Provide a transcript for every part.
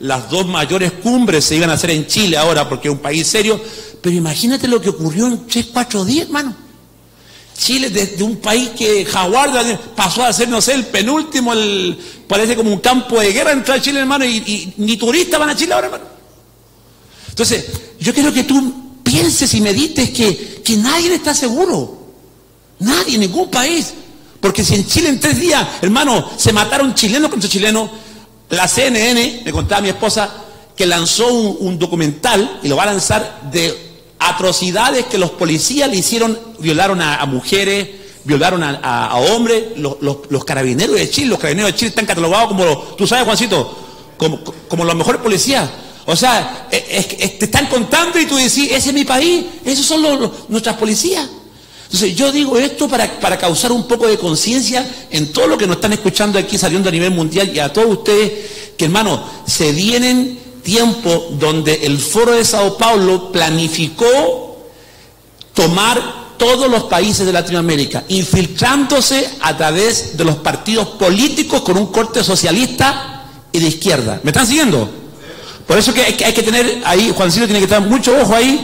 las dos mayores cumbres se iban a hacer en Chile ahora, porque es un país serio. Pero imagínate lo que ocurrió en 3, 4 días, hermano. Chile, desde un país que Jaguar pasó a ser, no sé, el penúltimo, parece como un campo de guerra entrar a Chile, hermano, y ni turistas van a Chile ahora, hermano. Entonces, yo quiero que tú pienses y medites que nadie está seguro. Nadie, ningún país. Porque si en Chile en 3 días, hermano, se mataron chilenos contra chilenos, la CNN, me contaba mi esposa, que lanzó un documental, y lo va a lanzar, de atrocidades que los policías le hicieron, violaron a mujeres, violaron a hombres, los carabineros de Chile. Los carabineros de Chile están catalogados como, tú sabes, Juancito, como los mejores policías. O sea, te están contando y tú decís, ese es mi país, esos son nuestras policías. Entonces yo digo esto para causar un poco de conciencia en todo lo que nos están escuchando aquí saliendo a nivel mundial, y a todos ustedes, que hermano, se vienen tiempo donde el Foro de Sao Paulo planificó tomar todos los países de Latinoamérica, infiltrándose a través de los partidos políticos con un corte socialista y de izquierda. ¿Me están siguiendo? Por eso que hay que tener ahí, Juancito tiene que estar mucho ojo ahí,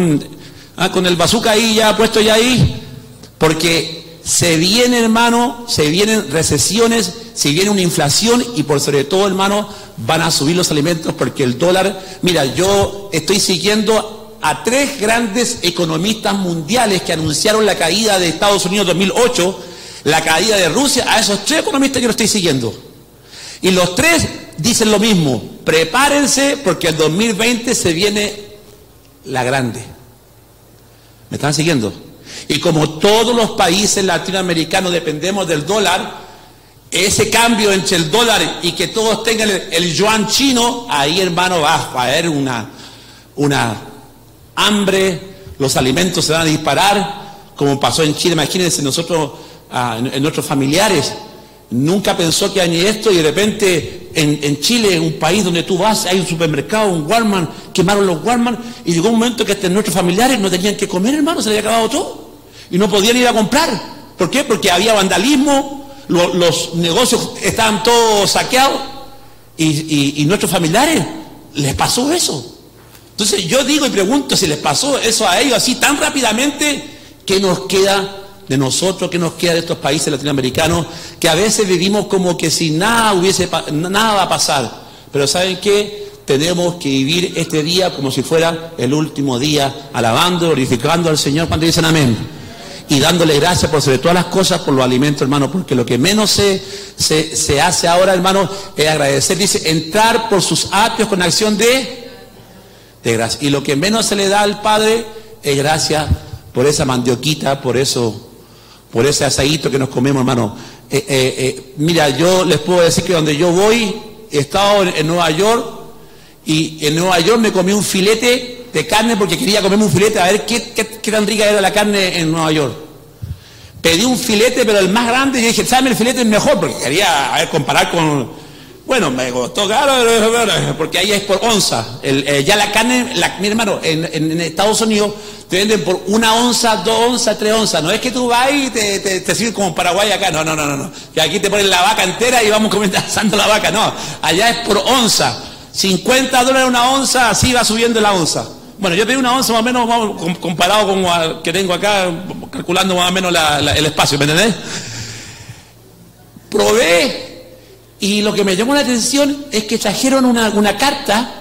con el bazooka ahí ya puesto ya ahí, porque se viene, hermano, se vienen recesiones, se viene una inflación, y por sobre todo, hermano, van a subir los alimentos, porque el dólar, mira, yo estoy siguiendo a 3 grandes economistas mundiales que anunciaron la caída de Estados Unidos en 2008, la caída de Rusia. A esos 3 economistas yo lo estoy siguiendo, y los 3 dicen lo mismo: prepárense porque el 2020 se viene la grande. ¿Me están siguiendo? Y como todos los países latinoamericanos dependemos del dólar, ese cambio entre el dólar y que todos tengan el yuan chino, ahí, hermano, va a haber una hambre, los alimentos se van a disparar, como pasó en Chile. Imagínense, nosotros, en nuestros familiares, nunca pensó que hay esto, y de repente en Chile, un país donde tú vas, hay un supermercado, un Walmart, quemaron los Walmart, y llegó un momento que hasta nuestros familiares no tenían que comer, hermano, se les había acabado todo, y no podían ir a comprar. ¿Por qué? Porque había vandalismo, los negocios estaban todos saqueados, y nuestros familiares les pasó eso. Entonces yo digo y pregunto, si les pasó eso a ellos así tan rápidamente, ¿qué nos queda de nosotros? ¿Qué nos queda de estos países latinoamericanos que a veces vivimos como que si nada va a pasar? Pero ¿saben qué? Tenemos que vivir este día como si fuera el último día, alabando, glorificando al Señor cuando dicen amén, y dándole gracias por sobre todas las cosas por los alimentos, hermano, porque lo que menos se hace ahora, hermano, es agradecer. Dice, entrar por sus atrios con acción de gracia, y lo que menos se le da al Padre es gracias por esa mandioquita, por ese asadito que nos comemos, hermano. Mira, yo les puedo decir que donde yo voy, he estado en Nueva York, y en Nueva York me comí un filete de carne porque quería comerme un filete a ver qué tan rica era la carne en Nueva York. Pedí un filete, pero el más grande, y dije, ¿sabes? El filete es mejor, porque quería comparar con... Bueno, me costó caro, porque ahí es por onza. Ya la carne, mi hermano, en Estados Unidos te venden por 1 onza, 2 onzas, 3 onzas. No es que tú vas y te sirven como Paraguay acá. No. Que aquí te ponen la vaca entera y vamos comenzando la vaca. No, allá es por onza. $50 una onza, así va subiendo la onza. Bueno, yo pedí 1 onza más o menos, vamos, comparado con lo que tengo acá, calculando más o menos el espacio, ¿me entendés? Probé. Y lo que me llamó la atención es que trajeron una carta,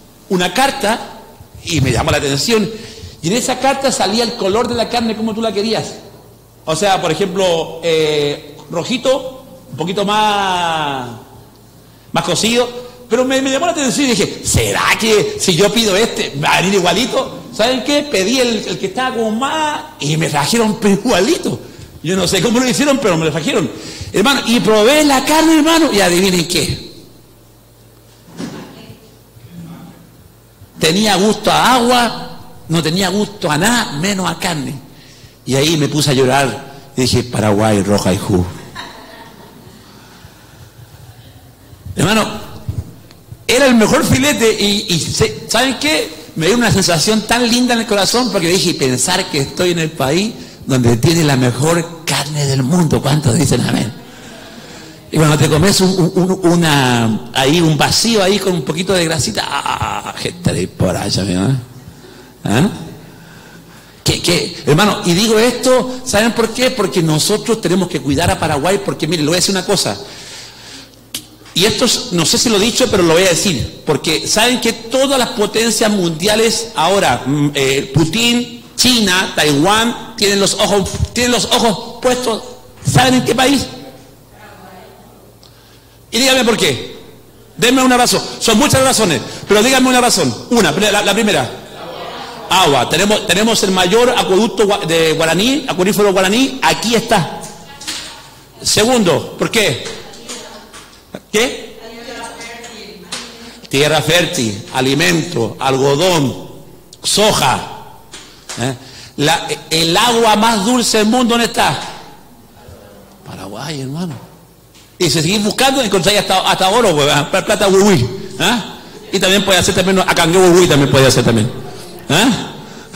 y me llamó la atención, y en esa carta salía el color de la carne como tú la querías. O sea, por ejemplo, rojito, un poquito más cocido, pero me llamó la atención y dije, ¿será que si yo pido va a venir igualito? ¿Saben qué? Pedí el que estaba como más, y me trajeron igualito. Yo no sé cómo lo hicieron, pero me lo trajeron, hermano, y probé la carne, hermano, y adivinen qué. Tenía gusto a agua, no tenía gusto a nada, menos a carne. Y ahí me puse a llorar y dije, Paraguay, roja y jugo. Hermano, era el mejor filete, y ¿saben qué? Me dio una sensación tan linda en el corazón, porque dije, pensar que estoy en el país donde tiene la mejor carne del mundo. ¿Cuántos dicen amén? Y cuando te comes un vacío ahí con un poquito de grasita, gente de por allá, ¿verdad? ¿Ah? Hermano, y digo esto, ¿saben por qué? Porque nosotros tenemos que cuidar a Paraguay, porque mire, le voy a decir una cosa, y esto no sé si lo he dicho, pero lo voy a decir, porque saben que todas las potencias mundiales ahora, Putin, China, Taiwán, tienen los ojos puestos, ¿saben en qué país? Y díganme por qué. Denme una razón. Son muchas razones, pero díganme una razón. La primera. Agua. Tenemos el mayor acueducto de Guaraní, acuífero Guaraní, aquí está. Segundo, ¿por qué? ¿Qué? Tierra fértil, alimento, algodón, soja. El agua más dulce del mundo, ¿dónde está? Paraguay, hermano. Y si seguís buscando, encontráis hasta oro, plata huihui. ¿Ah? Y también puede hacer también, acangue huihui también puede hacer también. ¿Ah?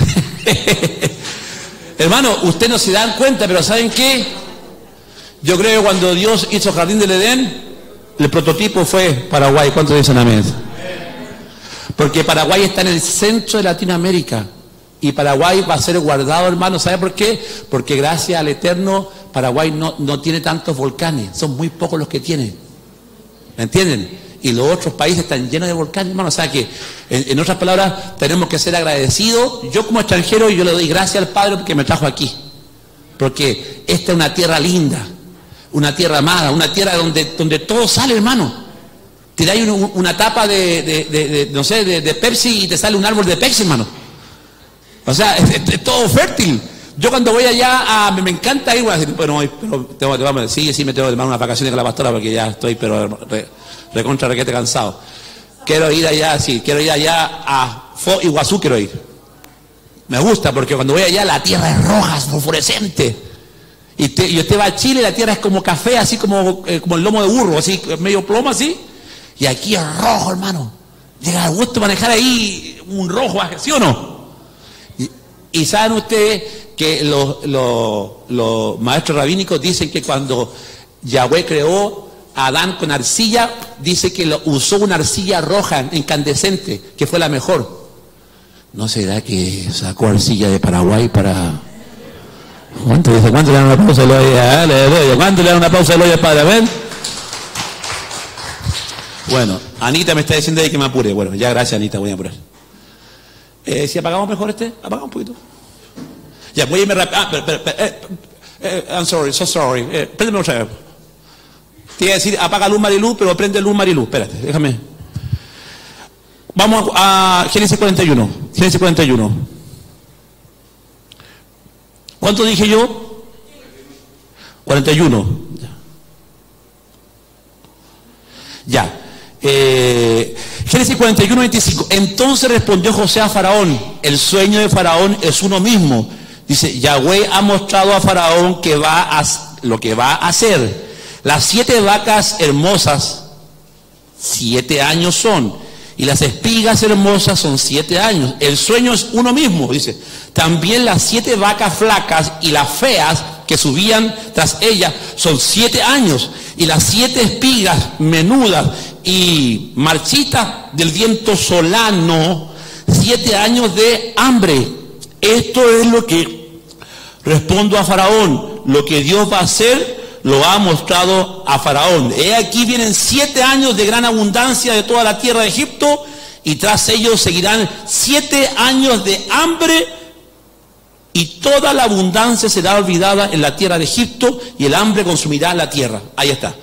Hermano, ustedes no se dan cuenta, pero ¿saben qué? Yo creo que cuando Dios hizo el jardín del Edén, el prototipo fue Paraguay. ¿Cuántos dicen amén? Porque Paraguay está en el centro de Latinoamérica. Y Paraguay va a ser guardado, hermano. ¿Sabe por qué? Porque gracias al Eterno, Paraguay no tiene tantos volcanes. Son muy pocos los que tienen. ¿Me entienden? Y los otros países están llenos de volcanes, hermano. O sea que, en otras palabras, tenemos que ser agradecidos. Yo como extranjero, yo le doy gracias al Padre porque me trajo aquí. Porque esta es una tierra linda, una tierra amada, una tierra donde todo sale, hermano. Tiráis una tapa de Pepsi y te sale un árbol de Pepsi, hermano. O sea, es todo fértil. Yo cuando voy allá, me encanta ir, bueno, pero sí, me tengo que tomar unas vacaciones con la pastora porque ya estoy, pero recontra requete cansado. Quiero ir allá a Foz Iguazú, quiero ir. Me gusta porque cuando voy allá la tierra es roja, es fosforescente. Y usted va a Chile y la tierra es como café, así como el lomo de burro, así, medio plomo así. Y aquí es rojo, hermano. Llega al gusto manejar ahí un rojo, ¿sí o no? Y saben ustedes que los maestros rabínicos dicen que cuando Yahweh creó a Adán con arcilla, dice que usó una arcilla roja, incandescente, que fue la mejor. ¿No será que sacó arcilla de Paraguay para...? ¿Cuánto le dan una pausa al oye? ¿Cuánto le dan una pausa al oye, padre? A ver. Bueno, Anita me está diciendo ahí que me apure. Bueno, ya gracias, Anita, voy a apurar. Si apagamos mejor apagamos un poquito. Ya, voy a irme rápido. I'm sorry, so sorry. Préndeme otra vez. Te iba a decir, apaga luz Marilú, pero prende luz Marilú. Espérate, déjame. Vamos a Génesis 41. Génesis 41. ¿Cuánto dije yo? 41. Ya. Génesis 41, 25. Entonces respondió José a Faraón: el sueño de Faraón es uno mismo. Dice, Yahweh ha mostrado a Faraón lo que va a hacer. Las 7 vacas hermosas, 7 años son, y las espigas hermosas son 7 años. El sueño es uno mismo, dice. También las 7 vacas flacas y las feas que subían tras ellas son 7 años. Y las 7 espigas menudas y marchitas del viento solano, 7 años de hambre. Esto es lo que respondo a Faraón. Lo que Dios va a hacer lo ha mostrado a Faraón. Aquí vienen 7 años de gran abundancia de toda la tierra de Egipto, y tras ellos seguirán 7 años de hambre, y toda la abundancia será olvidada en la tierra de Egipto, y el hambre consumirá la tierra. Ahí está.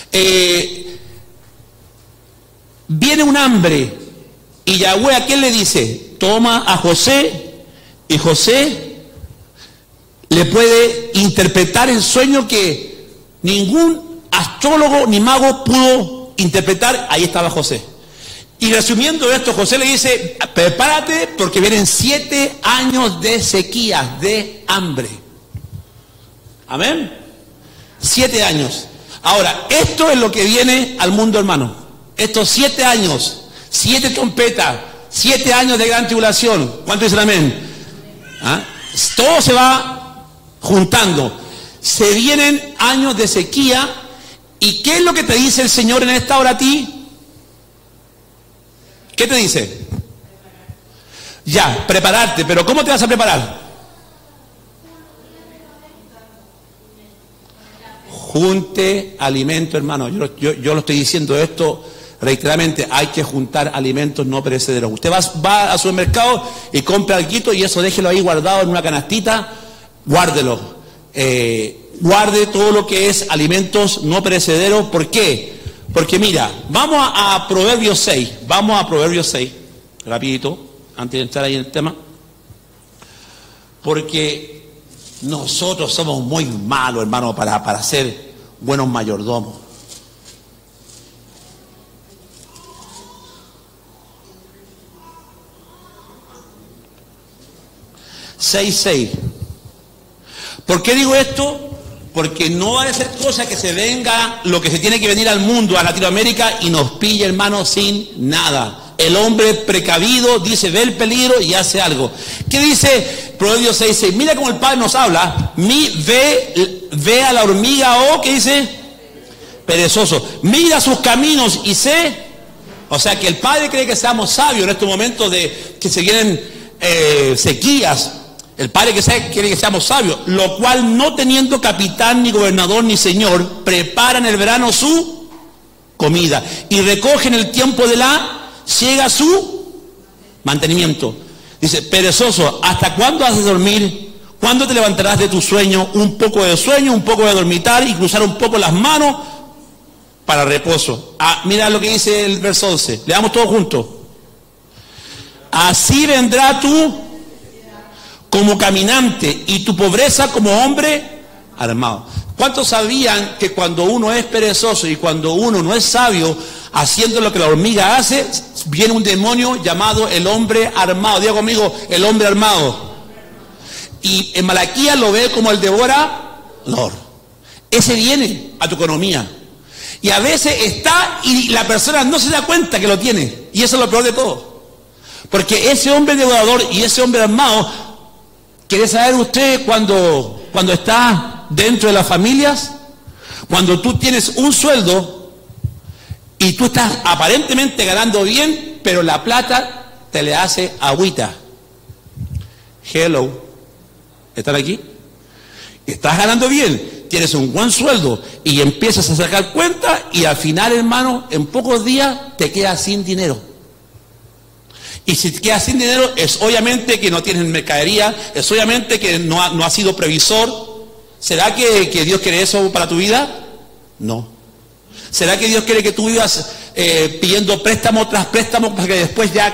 Viene un hambre, y Yahweh ¿a quién le dice? Toma a José, y José le puede interpretar el sueño que ningún astrólogo ni mago pudo interpretar. Ahí estaba José. Y resumiendo esto, José le dice, prepárate porque vienen 7 años de sequía, de hambre. Amén. 7 años. Ahora, esto es lo que viene al mundo, hermano. Estos 7 años, 7 trompetas, 7 años de gran tribulación. ¿Cuánto dicen amén? ¿Ah? Todo se va juntando. Se vienen años de sequía, ¿Y qué es lo que te dice el Señor en esta hora a ti? ¿Qué te dice? Ya, prepararte, pero ¿cómo te vas a preparar? Junte alimento, hermano. Yo lo estoy diciendo esto reiteradamente. Hay que juntar alimentos no perecederos. Usted va al supermercado y compra algo y eso déjelo ahí guardado en una canastita. Guárdelo. Guarde todo lo que es alimentos no perecederos. ¿Por qué? Porque mira, vamos a Proverbios 6. Vamos a Proverbios 6. Rapidito, antes de entrar ahí en el tema. Porque nosotros somos muy malos, hermano, para ser buenos mayordomos. Seis. ¿Por qué digo esto? Porque no va a ser cosa que se venga lo que se tiene que venir al mundo, a Latinoamérica, y nos pille, hermano, sin nada. El hombre precavido dice, ve el peligro y hace algo. ¿Qué dice Proverbios 6:6? Mira cómo el Padre nos habla. Ve a la hormiga, ¿qué dice? Perezoso. Mira sus caminos y sé. O sea que el Padre cree que seamos sabios en estos momentos de que se vienen sequías. El Padre quiere que seamos sabios, lo cual no teniendo capitán, ni gobernador, ni señor, prepara en el verano su comida y recoge en el tiempo de la siega su mantenimiento. Dice, perezoso, ¿hasta cuándo has de dormir? ¿Cuándo te levantarás de tu sueño? Un poco de sueño, un poco de dormitar y cruzar un poco las manos para reposo. Mira lo que dice el verso 11. Leamos todos juntos. Así vendrá tú como caminante y tu pobreza como hombre armado. ¿Cuántos sabían que cuando uno es perezoso y cuando uno no es sabio, haciendo lo que la hormiga hace, viene un demonio llamado el hombre armado? Diga conmigo, el hombre armado. Y en Malaquías lo ve como el devorador. Ese viene a tu economía. Y a veces está y la persona no se da cuenta que lo tiene. Y eso es lo peor de todo. Porque ese hombre devorador y ese hombre armado, ¿quiere saber usted cuando está dentro de las familias? Cuando tú tienes un sueldo y tú estás aparentemente ganando bien, pero la plata te le hace agüita. Hello. ¿Están aquí? Estás ganando bien, tienes un buen sueldo y empiezas a sacar cuenta y al final, hermano, en pocos días te quedas sin dinero. Y si te quedas sin dinero, es obviamente que no tienes mercadería, es obviamente que no has sido previsor. ¿Será que Dios quiere eso para tu vida? No. ¿Será que Dios quiere que tú vivas pidiendo préstamo tras préstamo para que después ya...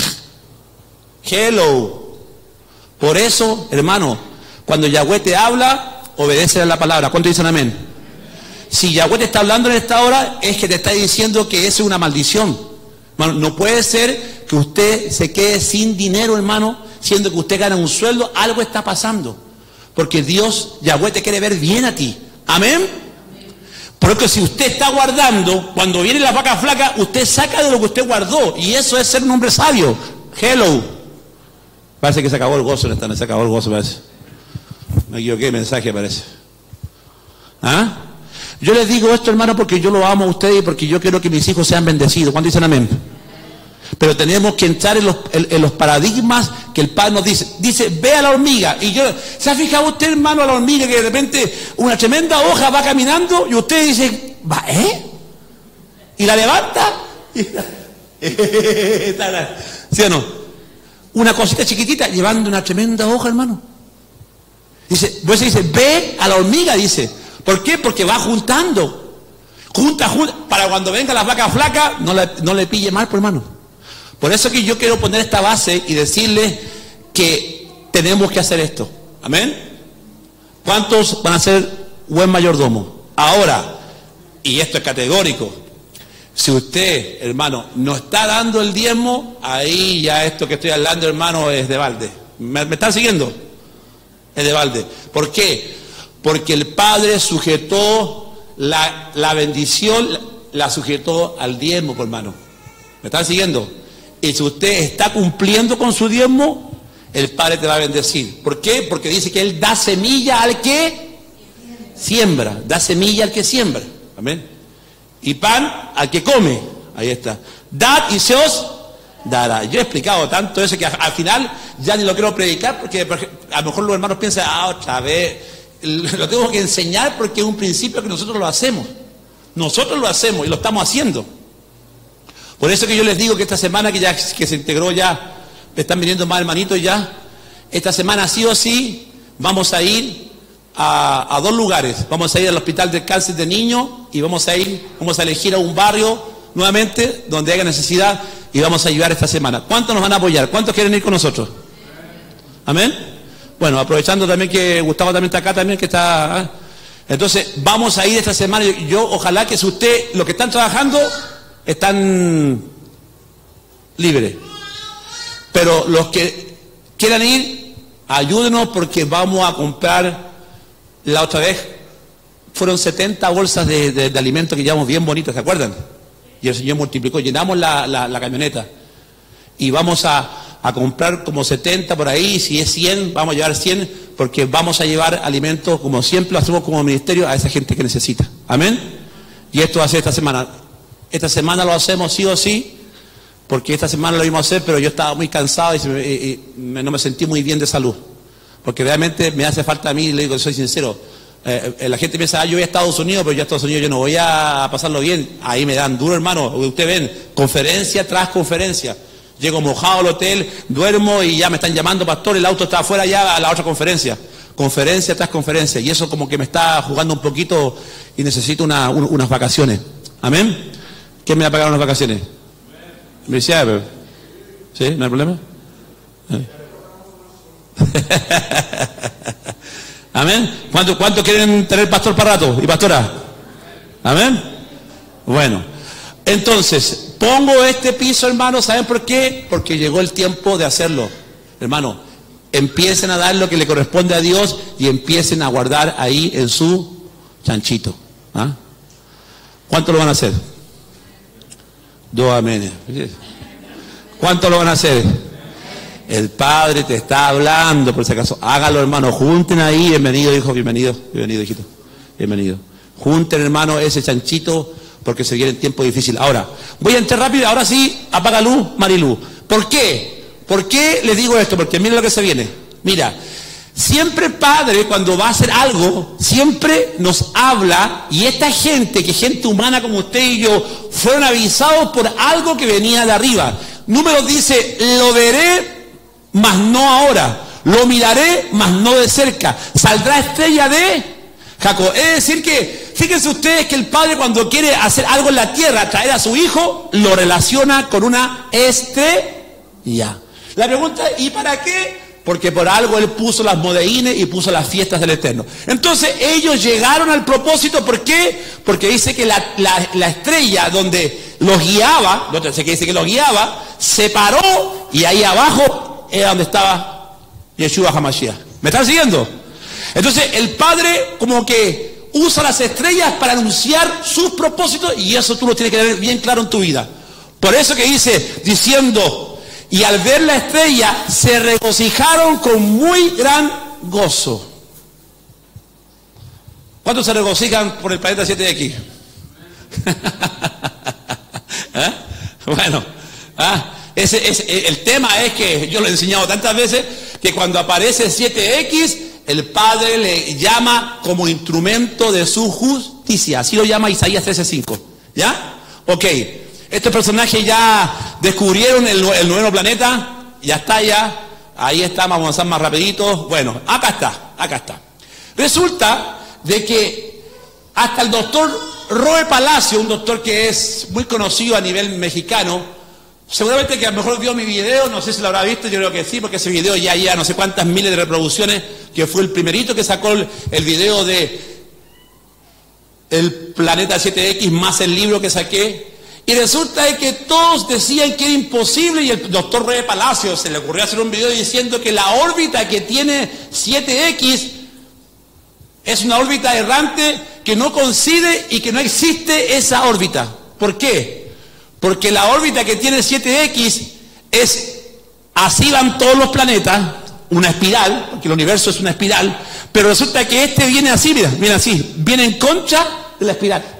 Hello. Por eso, hermano, cuando Yahweh te habla, obedece a la palabra. ¿Cuántos dicen amén? Si Yahweh te está hablando en esta hora, es que te está diciendo que eso es una maldición. Hermano, no puede ser que usted se quede sin dinero, hermano, siendo que usted gana un sueldo. Algo está pasando. Porque Dios, Yahweh, te quiere ver bien a ti. ¿Amén? Porque si usted está guardando, cuando viene la vaca flaca, usted saca de lo que usted guardó. Y eso es ser un hombre sabio. Hello. Parece que se acabó el gozo, se acabó el gozo, parece. Me equivoqué, mensaje parece. ¿Ah? Yo les digo esto, hermano, porque yo lo amo a ustedes y porque yo quiero que mis hijos sean bendecidos. ¿Cuántos dicen amén? Pero tenemos que entrar en los paradigmas que el Padre nos dice. Dice, ve a la hormiga. Y ¿se ha fijado usted, hermano, a la hormiga que de repente una tremenda hoja va caminando y usted dice, y la levanta? ¿Sí o no? Una cosita chiquitita llevando una tremenda hoja, hermano. Dice, pues dice, ve a la hormiga, dice. ¿Por qué? Porque va juntando. Junta, para cuando venga las vacas flacas, no le pille mal, por hermano. Por eso que yo quiero poner esta base y decirle que tenemos que hacer esto. ¿Amén? ¿Cuántos van a ser buen mayordomo? Ahora, y esto es categórico, si usted, hermano, no está dando el diezmo, ahí ya esto que estoy hablando, hermano, es de balde. ¿Me están siguiendo? Es de balde. ¿Por qué? Porque el Padre sujetó la bendición, la sujetó al diezmo, hermano. ¿Me están siguiendo? Y si usted está cumpliendo con su diezmo, el Padre te va a bendecir. ¿Por qué? Porque dice que Él da semilla al que siembra. Da semilla al que siembra. Amén. Y pan al que come. Ahí está. Dad y se os dará. Yo he explicado tanto eso que al final ya ni lo quiero predicar porque a lo mejor los hermanos piensan, otra vez. Lo tengo que enseñar porque es un principio que nosotros lo hacemos. Nosotros lo hacemos y lo estamos haciendo. Por eso que yo les digo que esta semana que se integró ya, están viniendo más hermanitos ya. Esta semana sí o sí vamos a ir a 2 lugares. Vamos a ir al Hospital del Cáncer de Niños y vamos a elegir a un barrio nuevamente donde haya necesidad y vamos a ayudar esta semana. ¿Cuántos nos van a apoyar? ¿Cuántos quieren ir con nosotros? Amén. Bueno, aprovechando también que Gustavo también está acá también, que está... Entonces, vamos a ir esta semana. Yo ojalá que si usted, los que están trabajando, están libres. Pero los que quieran ir, ayúdenos porque vamos a comprar. La otra vez fueron 70 bolsas de alimentos que llevamos bien bonitas, ¿se acuerdan? Y el Señor multiplicó, llenamos la camioneta. Y vamos a comprar como 70 por ahí, si es 100, vamos a llevar 100, porque vamos a llevar alimentos, como siempre lo hacemos como ministerio, a esa gente que necesita. Amén. Y esto va a ser esta semana. Esta semana lo hacemos sí o sí, porque esta semana lo íbamos a hacer, pero yo estaba muy cansado y no me sentí muy bien de salud. Porque realmente me hace falta a mí, le digo, soy sincero. La gente piensa, yo voy a Estados Unidos, pero yo a Estados Unidos yo no voy a pasarlo bien. Ahí me dan duro, hermano. Ustedes ven, conferencia tras conferencia. Llego mojado al hotel, duermo y ya me están llamando, pastor, el auto está afuera ya a la otra conferencia. Conferencia tras conferencia. Y eso como que me está jugando un poquito y necesito unas vacaciones. Amén. ¿Quién me va a pagar unas vacaciones? ¿Me decía? ¿Sí? ¿No hay problema? Amén. ¿Cuánto quieren tener pastor para rato y pastora? Amén. Bueno, entonces pongo este piso, hermano. ¿Saben por qué? Porque llegó el tiempo de hacerlo. Hermano, empiecen a dar lo que le corresponde a Dios y empiecen a guardar ahí en su chanchito. ¿Ah? ¿Cuánto lo van a hacer? 2 amén. ¿Cuánto lo van a hacer? El Padre te está hablando, por si acaso. Hágalo, hermano. Junten ahí. Bienvenido, hijo. Bienvenido. Bienvenido, hijito. Bienvenido. Junten, hermano, ese chanchito, porque se viene tiempo difícil. Ahora, voy a entrar rápido. Ahora sí, apaga luz, Marilú. ¿Por qué? ¿Por qué les digo esto? Porque mira lo que se viene. Mira, siempre Padre, cuando va a hacer algo, siempre nos habla. Y esta gente, que gente humana como usted y yo, fueron avisados por algo que venía de arriba. Número dice, lo veré, mas no ahora, lo miraré, mas no de cerca, saldrá estrella de Jacob. Es decir que, fíjense ustedes que el Padre cuando quiere hacer algo en la tierra, traer a su hijo, lo relaciona con una estrella. La pregunta es, ¿y para qué? Porque por algo Él puso las modeínes y puso las fiestas del Eterno. Entonces ellos llegaron al propósito. ¿Por qué? Porque dice que la estrella donde los guiaba, no sé qué dice que los guiaba, se paró y ahí abajo era donde estaba Yeshua HaMashiach. ¿Me están siguiendo? Entonces el Padre como que usa las estrellas para anunciar sus propósitos y eso tú lo tienes que tener bien claro en tu vida. Por eso que dice, diciendo, y al ver la estrella se regocijaron con muy gran gozo. ¿Cuántos se regocijan por el planeta 7X? ¿Eh? Bueno, el tema es que yo lo he enseñado tantas veces que cuando aparece 7X, el Padre le llama como instrumento de su justicia. Así lo llama Isaías 13:5. ¿Ya? Ok. Estos personajes ya descubrieron el nuevo planeta. Ya está ya. Ahí está, vamos a avanzar más rapidito. Bueno, acá está. Resulta de que hasta el doctor Roe Palacio, un doctor que es muy conocido a nivel mexicano, seguramente que a lo mejor vio mi video, no sé si lo habrá visto, yo creo que sí, porque ese video ya lleva no sé cuántas miles de reproducciones, que fue el primerito que sacó el video de el planeta 7X más el libro que saqué. Y resulta de que todos decían que era imposible y el doctor Roe Palacio se le ocurrió hacer un video diciendo que la órbita que tiene 7X es una órbita errante que no coincide y que no existe esa órbita. ¿Por qué? Porque la órbita que tiene 7X es, así van todos los planetas, una espiral, porque el universo es una espiral, pero resulta que este viene así, mira así, viene en contra de la espiral.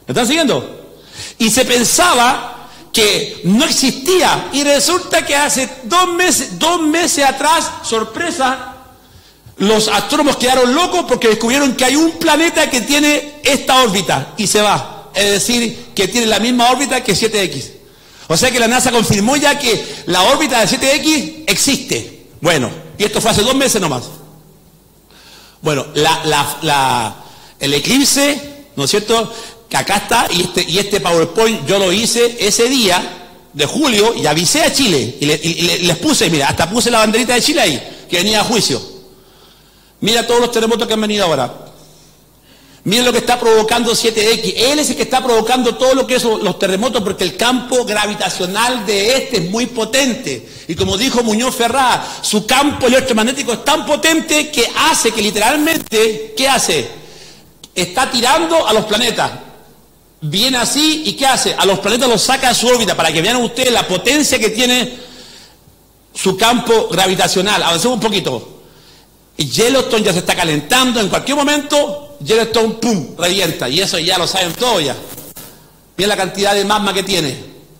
¿Me están siguiendo? Y se pensaba que no existía. Y resulta que hace dos meses atrás, sorpresa, los astrónomos quedaron locos porque descubrieron que hay un planeta que tiene esta órbita y se va. Es decir, que tiene la misma órbita que 7X. O sea que la NASA confirmó ya que la órbita de 7X existe. Bueno, y esto fue hace 2 meses nomás. Bueno, el eclipse, ¿no es cierto?, que acá está, y este PowerPoint yo lo hice ese día de julio y avisé a Chile y les puse, mira, hasta puse la banderita de Chile ahí, que venía a juicio. Mira todos los terremotos que han venido ahora. Miren lo que está provocando 7X. Él es el que está provocando todo lo que es los terremotos, porque el campo gravitacional de este es muy potente. Y como dijo Muñoz Ferrá, su campo electromagnético es tan potente que hace que literalmente, ¿qué hace? Está tirando a los planetas. Viene así, ¿y qué hace? A los planetas los saca de su órbita, para que vean ustedes la potencia que tiene su campo gravitacional. Avancemos un poquito. Yellowstone ya se está calentando, en cualquier momento Yellowstone, ¡pum!, revienta, y eso ya lo saben todos ya. Miren la cantidad de magma que tiene.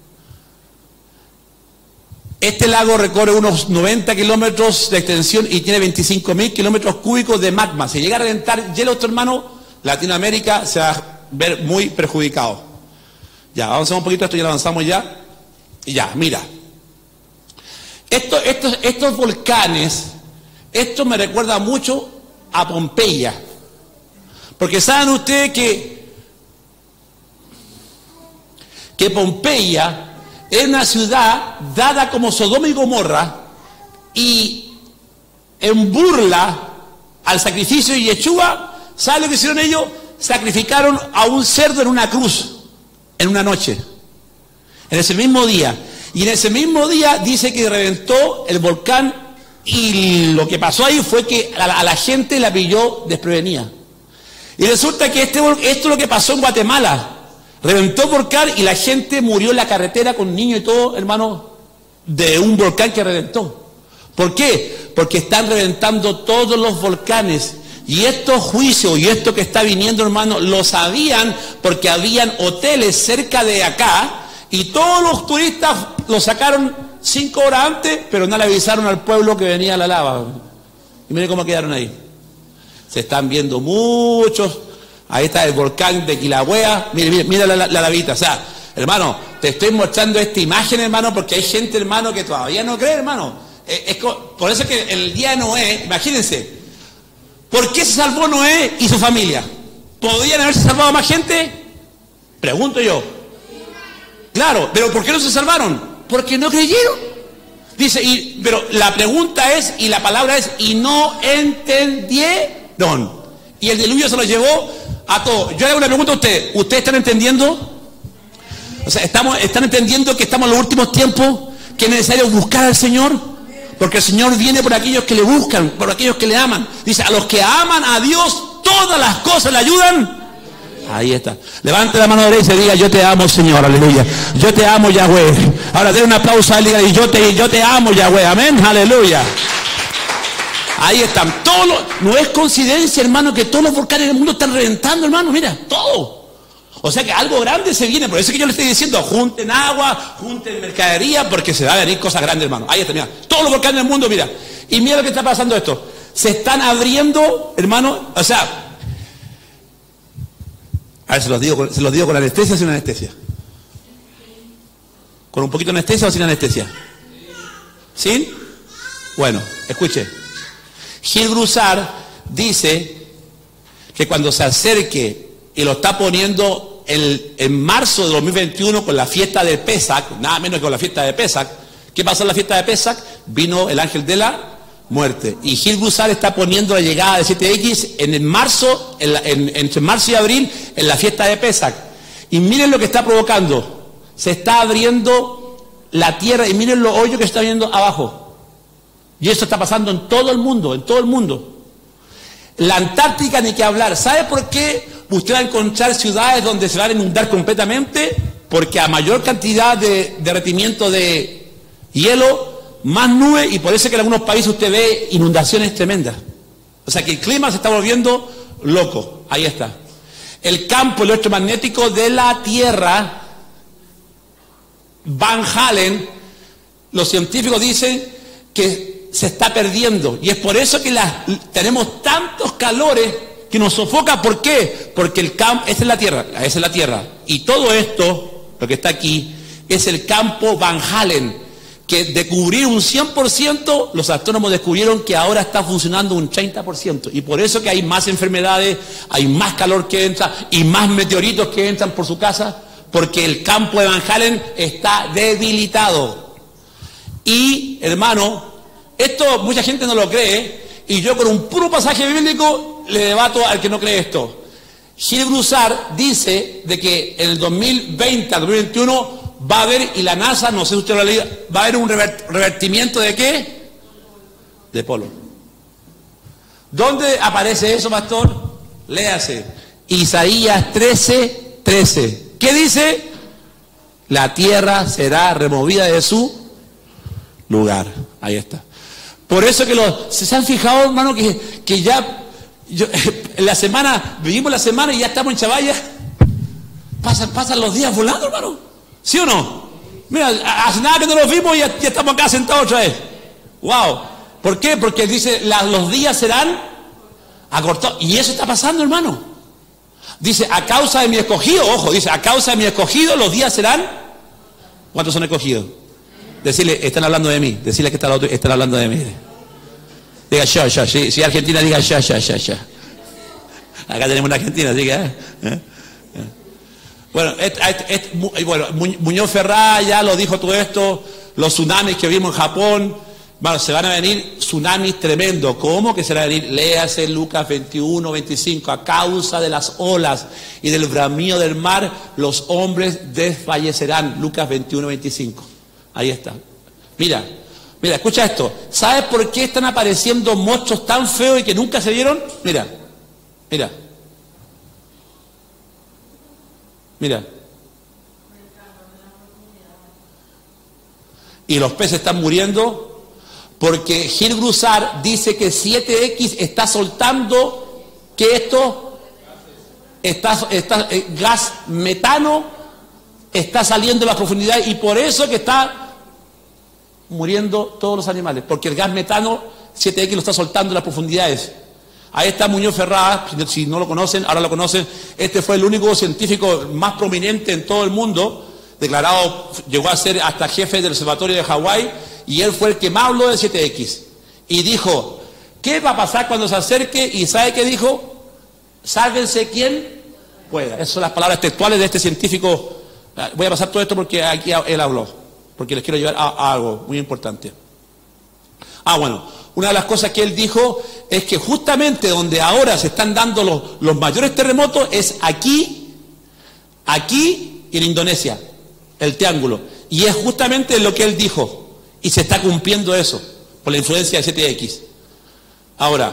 Este lago recorre unos 90 kilómetros de extensión y tiene 25.000 kilómetros cúbicos de magma. Si llega a reventar Yellowstone, hermano, Latinoamérica se va a ver muy perjudicado. Ya, avanzamos un poquito, esto ya lo avanzamos ya. Y ya, mira. Estos volcanes, esto me recuerda mucho a Pompeya. Porque saben ustedes que Pompeya es una ciudad dada como Sodoma y Gomorra, y en burla al sacrificio de Yeshua, ¿saben lo que hicieron ellos? Sacrificaron a un cerdo en una cruz, en una noche, en ese mismo día. Y en ese mismo día dice que reventó el volcán, y lo que pasó ahí fue que a la gente la pilló desprevenida. Y resulta que esto es lo que pasó en Guatemala. Reventó el volcán y la gente murió en la carretera con niños y todo, hermano, de un volcán que reventó. ¿Por qué? Porque están reventando todos los volcanes. Y estos juicios y esto que está viniendo, hermano, lo sabían porque habían hoteles cerca de acá y todos los turistas lo sacaron 5 horas antes, pero no le avisaron al pueblo que venía la lava. Y miren cómo quedaron ahí. Se están viendo muchos. Ahí está el volcán de Kilauea. Mira la lavita. O sea, hermano, te estoy mostrando esta imagen, hermano, porque hay gente, hermano, que todavía no cree, hermano. Por eso es que el día de Noé, imagínense, ¿por qué se salvó Noé y su familia? ¿Podrían haberse salvado más gente? Pregunto yo. Claro, pero ¿por qué no se salvaron? Porque no creyeron. Dice, pero la pregunta es, y la palabra es, y no entendieron. Y el diluvio se los llevó a todos. Yo le hago una pregunta a ustedes. ¿Ustedes están entendiendo? O sea, ¿están entendiendo que estamos en los últimos tiempos? Que es necesario buscar al Señor. Porque el Señor viene por aquellos que le buscan, por aquellos que le aman. Dice, a los que aman a Dios, todas las cosas le ayudan. Ahí está. Levante la mano derecha y diga, yo te amo, Señor, aleluya. Yo te amo, Yahweh. Ahora den un aplauso a él y diga, yo te amo, Yahweh, amén, aleluya. Ahí están. No es coincidencia, hermano, que todos los volcanes del mundo están reventando, hermano, mira, todo. O sea que algo grande se viene. Por eso es que yo le estoy diciendo, junten agua, junten mercadería, porque se va a venir cosas grandes, hermano. Ahí está, mira. Todos los volcanes del mundo, mira. Y mira lo que está pasando esto. Se están abriendo, hermano, o sea, a ver, se los digo con anestesia o sin anestesia. ¿Con un poquito de anestesia o sin anestesia? ¿Sin? Bueno, escuche. Gil Broussard dice que cuando se acerque, y lo está poniendo en marzo de 2021 con la fiesta de Pesach, nada menos que con la fiesta de Pesach. ¿Qué pasó en la fiesta de Pesach? Vino el ángel de la muerte. Y Gil Broussard está poniendo la llegada de 7X entre marzo y abril en la fiesta de Pesach. Y miren lo que está provocando. Se está abriendo la tierra y miren los hoyos que se está viendo abajo. Y eso está pasando en todo el mundo, en todo el mundo. La Antártica ni que hablar. ¿Sabe por qué usted va a encontrar ciudades donde se van a inundar completamente? Porque a mayor cantidad de derretimiento de hielo, más nubes, y por eso es que en algunos países usted ve inundaciones tremendas. O sea que el clima se está volviendo loco. Ahí está. el campo electromagnético de la Tierra, Van Halen, los científicos dicen que se está perdiendo. Y es por eso que tenemos tantos calores que nos sofoca. ¿Por qué? Porque el campo, esa es la Tierra. Y todo esto, lo que está aquí, es el campo Van Halen, que de cubrir un 100%, los astrónomos descubrieron que ahora está funcionando un 30%. Y por eso que hay más enfermedades, hay más calor que entra y más meteoritos que entran por su casa, porque el campo de Van Halen está debilitado. Y, hermano, esto mucha gente no lo cree, y yo con un puro pasaje bíblico le debato al que no cree esto. Gil Broussard dice de que en el 2020 al 2021 va a haber, y la NASA, no sé si usted lo ha leído, va a haber un revertimiento ¿de qué? De polo. ¿Dónde aparece eso, pastor? Léase. Isaías 13:13. ¿Qué dice? La tierra será removida de su lugar. Ahí está. Por eso que se han fijado, hermano, que ya en la semana, vivimos la semana y ya estamos en Chavalla. Pasan los días volando, hermano. ¿Sí o no? Mira, hace nada que no los vimos y ya estamos acá sentados otra vez. ¡Wow! ¿Por qué? Porque dice, los días serán acortados. Y eso está pasando, hermano. Dice, a causa de mi escogido, ojo, dice, a causa de mi escogido los días serán. ¿Cuántos son escogidos? Decirle, están hablando de mí. Decirle que están hablando de mí. Diga, ya. Si Argentina, diga, ya. Acá tenemos una Argentina, diga, Bueno, Muñoz Ferrá ya lo dijo todo esto, los tsunamis que vimos en Japón, bueno, se van a venir tsunamis tremendos. ¿Cómo que se van a venir? Léase Lucas 21:25, a causa de las olas y del bramido del mar, los hombres desfallecerán. Lucas 21:25. Ahí está. Mira, escucha esto. ¿Sabes por qué están apareciendo monstruos tan feos y que nunca se vieron? Mira. Y los peces están muriendo porque Gil Broussard dice que 7X está soltando que esto gas metano está saliendo de la profundidad, y por eso que está muriendo todos los animales, porque el gas metano 7X lo está soltando en las profundidades. Ahí está Muñoz Ferrá, si no lo conocen, ahora lo conocen. Este fue el único científico más prominente en todo el mundo, declarado, llegó a ser hasta jefe del observatorio de Hawái, y él fue el que más habló de 7X. Y dijo, ¿qué va a pasar cuando se acerque? Y ¿sabe qué dijo? Sálvense quien pueda. Esas son las palabras textuales de este científico. Voy a pasar todo esto porque aquí él habló, porque les quiero llevar a algo muy importante. Bueno. Una de las cosas que él dijo es que justamente donde ahora se están dando los mayores terremotos es aquí y en Indonesia, el triángulo. Y es justamente lo que él dijo. Y se está cumpliendo eso, por la influencia de 7X. Ahora,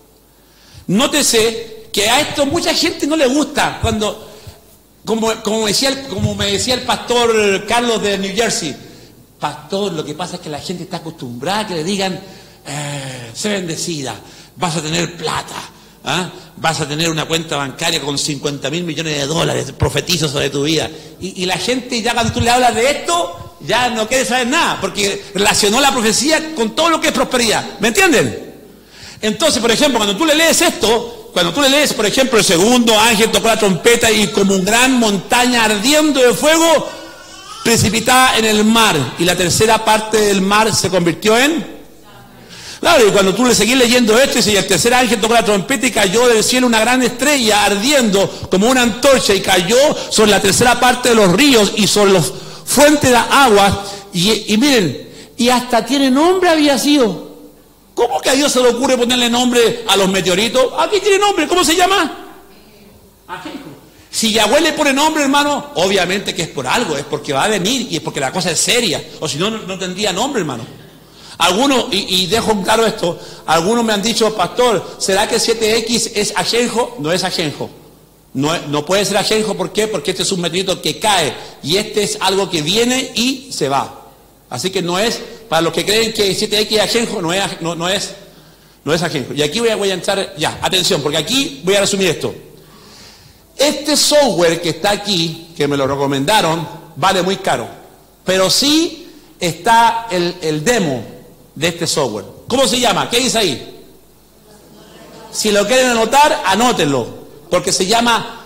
nótese que a esto mucha gente no le gusta cuando, como me decía el pastor Carlos de New Jersey, pastor, lo que pasa es que la gente está acostumbrada a que le digan, sé bendecida, vas a tener plata, vas a tener una cuenta bancaria con 50.000 millones de dólares, profetizo sobre tu vida. Y la gente ya cuando tú le hablas de esto, ya no quiere saber nada, porque relacionó la profecía con todo lo que es prosperidad. ¿Me entienden? Entonces, por ejemplo, cuando tú le lees esto, por ejemplo, el segundo ángel tocó la trompeta y como una gran montaña ardiendo de fuego, precipitada en el mar, y la tercera parte del mar se convirtió en... Claro, y cuando tú le seguís leyendo esto, dice, y el tercer ángel tocó la trompeta y cayó del cielo una gran estrella ardiendo como una antorcha, y cayó sobre la tercera parte de los ríos y sobre las fuentes de agua, y miren, y hasta tiene nombre había sido. ¿Cómo que a Dios se le ocurre ponerle nombre a los meteoritos? Aquí tiene nombre, ¿cómo se llama? Ajenjo. Si Yahweh le pone nombre, hermano, obviamente que es por algo, es porque va a venir y es porque la cosa es seria, o si no, no tendría nombre, hermano. Algunos, y dejo claro esto, algunos me han dicho, pastor, ¿será que 7X es ajenjo? No es ajenjo. No puede ser ajenjo, ¿por qué? Porque este es un meteorito que cae, y este es algo que viene y se va. Así que no es, para los que creen que 7X es ajenjo, no es ajenjo. Y aquí voy a entrar, ya, atención, porque aquí voy a resumir esto. Este software que está aquí, que me lo recomendaron, vale muy caro. Pero sí está el demo de este software. ¿Cómo se llama? ¿Qué dice ahí? Si lo quieren anotar, anótenlo. Porque se llama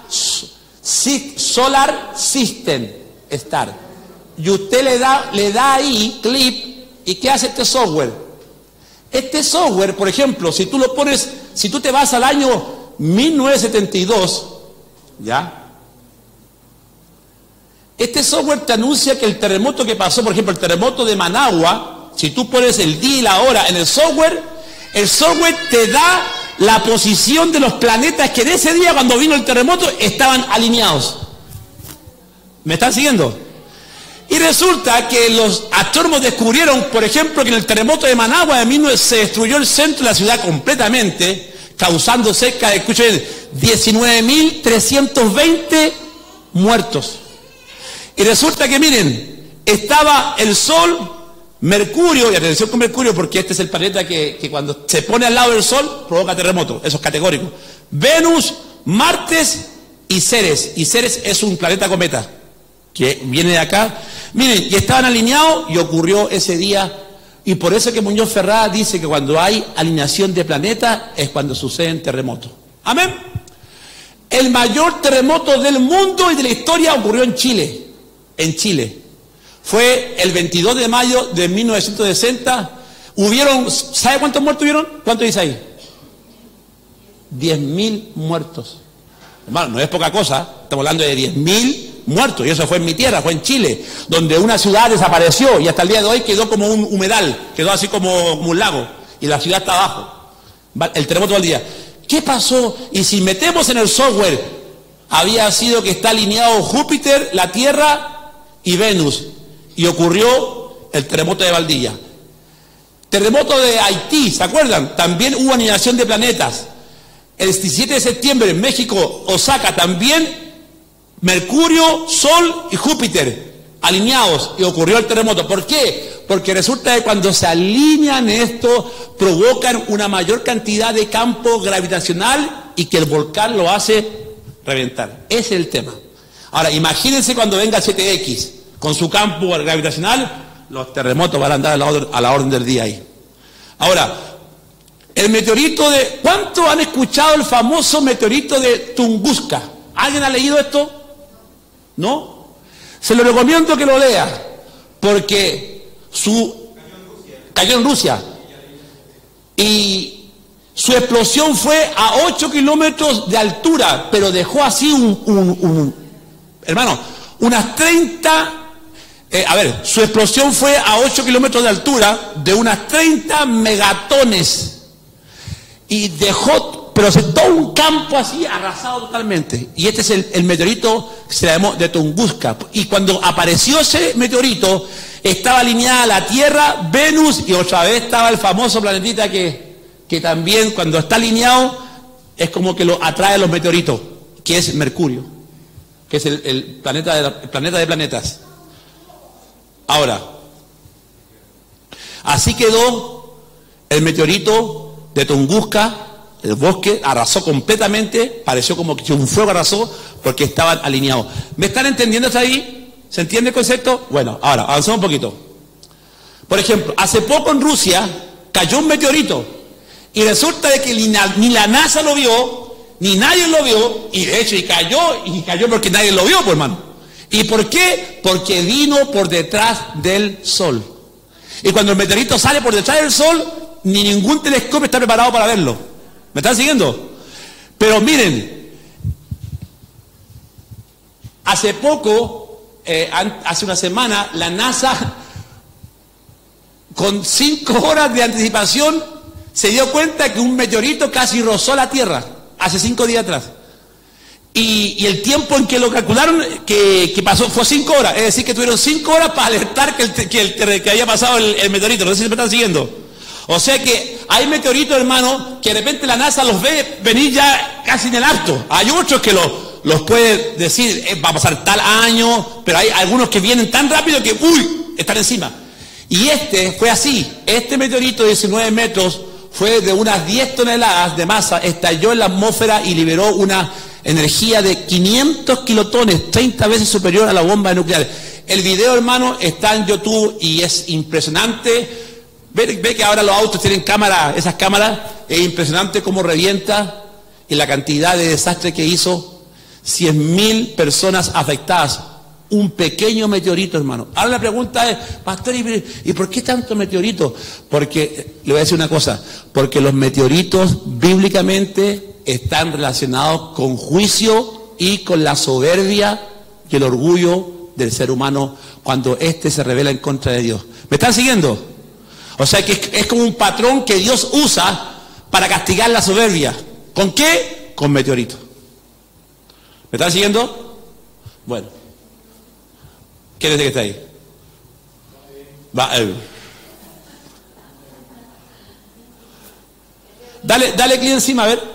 Solar System Start. Y usted le da ahí, clip, ¿y qué hace este software? Este software, por ejemplo, si tú lo pones, si tú te vas al año 1972, ¿ya? Este software te anuncia que el terremoto que pasó, por ejemplo, el terremoto de Managua, si tú pones el día y la hora en el software te da la posición de los planetas que en ese día, cuando vino el terremoto, estaban alineados. ¿Me están siguiendo? Y resulta que los astrónomos descubrieron, por ejemplo, que en el terremoto de Managua se destruyó el centro de la ciudad completamente, causando cerca de, escuchen, 19.320 muertos. Y resulta que, miren, estaba el Sol, Mercurio, y atención con Mercurio, porque este es el planeta que cuando se pone al lado del Sol provoca terremotos, eso es categórico. Venus, Martes y Ceres. Y Ceres es un planeta cometa que viene de acá. Miren, y estaban alineados y ocurrió ese día. Y por eso que Muñoz Ferrada dice que cuando hay alineación de planetas es cuando suceden terremotos. Amén. El mayor terremoto del mundo y de la historia ocurrió en Chile. En Chile. Fue el 22 de mayo de 1960. Hubieron, ¿sabe cuántos muertos hubieron? ¿Cuánto dice ahí? 10.000 muertos. Hermano, no es poca cosa. Estamos hablando de 10.000 muertos. Y eso fue en mi tierra, fue en Chile, donde una ciudad desapareció y hasta el día de hoy quedó como un humedal, quedó así como un lago. Y la ciudad está abajo. El terremoto del día. ¿Qué pasó? Y si metemos en el software, había sido que está alineado Júpiter, la Tierra y Venus. Y ocurrió el terremoto de Valdivia. Terremoto de Haití, ¿se acuerdan? También hubo alineación de planetas. El 17 de septiembre en México, Osaka, también Mercurio, Sol y Júpiter alineados y ocurrió el terremoto. ¿Por qué? Porque resulta que cuando se alinean esto provocan una mayor cantidad de campo gravitacional y que el volcán lo hace reventar. Ese es el tema. Ahora, imagínense cuando venga 7X con su campo gravitacional, los terremotos van a andar a la orden del día ahí. Ahora, el meteorito de... ¿Cuántos han escuchado el famoso meteorito de Tunguska? ¿Alguien ha leído esto? ¿No? Se lo recomiendo que lo lea, porque cayó en Rusia. Y su explosión fue a 8 kilómetros de altura, pero dejó así hermano, unas 30... su explosión fue a 8 kilómetros de altura, de unas 30 megatones. Y dejó, pero todo un campo así arrasado totalmente. Y este es el meteorito que se llamó de Tunguska. Y cuando apareció ese meteorito, estaba alineada la Tierra, Venus, y otra vez estaba el famoso planetita que también cuando está alineado es como que lo atrae los meteoritos, que es Mercurio, que es el planeta de planetas. Ahora, así quedó el meteorito de Tunguska, el bosque arrasó completamente, pareció como que un fuego arrasó porque estaban alineados. ¿Me están entendiendo hasta ahí? ¿Se entiende el concepto? Bueno, ahora, avanzamos un poquito. Por ejemplo, hace poco en Rusia cayó un meteorito y resulta de que ni la NASA lo vio, ni nadie lo vio, y de hecho, y cayó porque nadie lo vio, pues hermano. ¿Y por qué? Porque vino por detrás del Sol. Y cuando el meteorito sale por detrás del Sol, ni ningún telescopio está preparado para verlo. ¿Me están siguiendo? Pero miren, hace poco, hace una semana, la NASA, con 5 horas de anticipación, se dio cuenta que un meteorito casi rozó la Tierra, hace 5 días atrás. Y el tiempo en que lo calcularon que pasó fue 5 horas, es decir, que tuvieron 5 horas para alertar que había pasado el meteorito. No sé si me están siguiendo. O sea que hay meteoritos, hermano, que de repente la NASA los ve venir ya casi en el acto. Hay otros que los puede decir, va a pasar tal año, pero hay algunos que vienen tan rápido que, están encima. Y este fue así. Este meteorito de 19 metros fue de unas 10 toneladas de masa, estalló en la atmósfera y liberó una energía de 500 kilotones, 30 veces superior a la bomba nuclear. El video, hermano, está en YouTube y es impresionante. Ve que ahora los autos tienen cámaras, esas cámaras, es impresionante cómo revienta y la cantidad de desastre que hizo. 100.000 personas afectadas. Un pequeño meteorito, hermano. Ahora la pregunta es, pastor, ¿y por qué tanto meteorito? Porque, le voy a decir una cosa, porque los meteoritos bíblicamente están relacionados con juicio y con la soberbia y el orgullo del ser humano cuando éste se revela en contra de Dios. ¿Me están siguiendo? O sea que es como un patrón que Dios usa para castigar la soberbia. ¿Con qué? Con meteoritos. ¿Me están siguiendo? Bueno. ¿Quién es el que está ahí? Dale clic encima, a ver.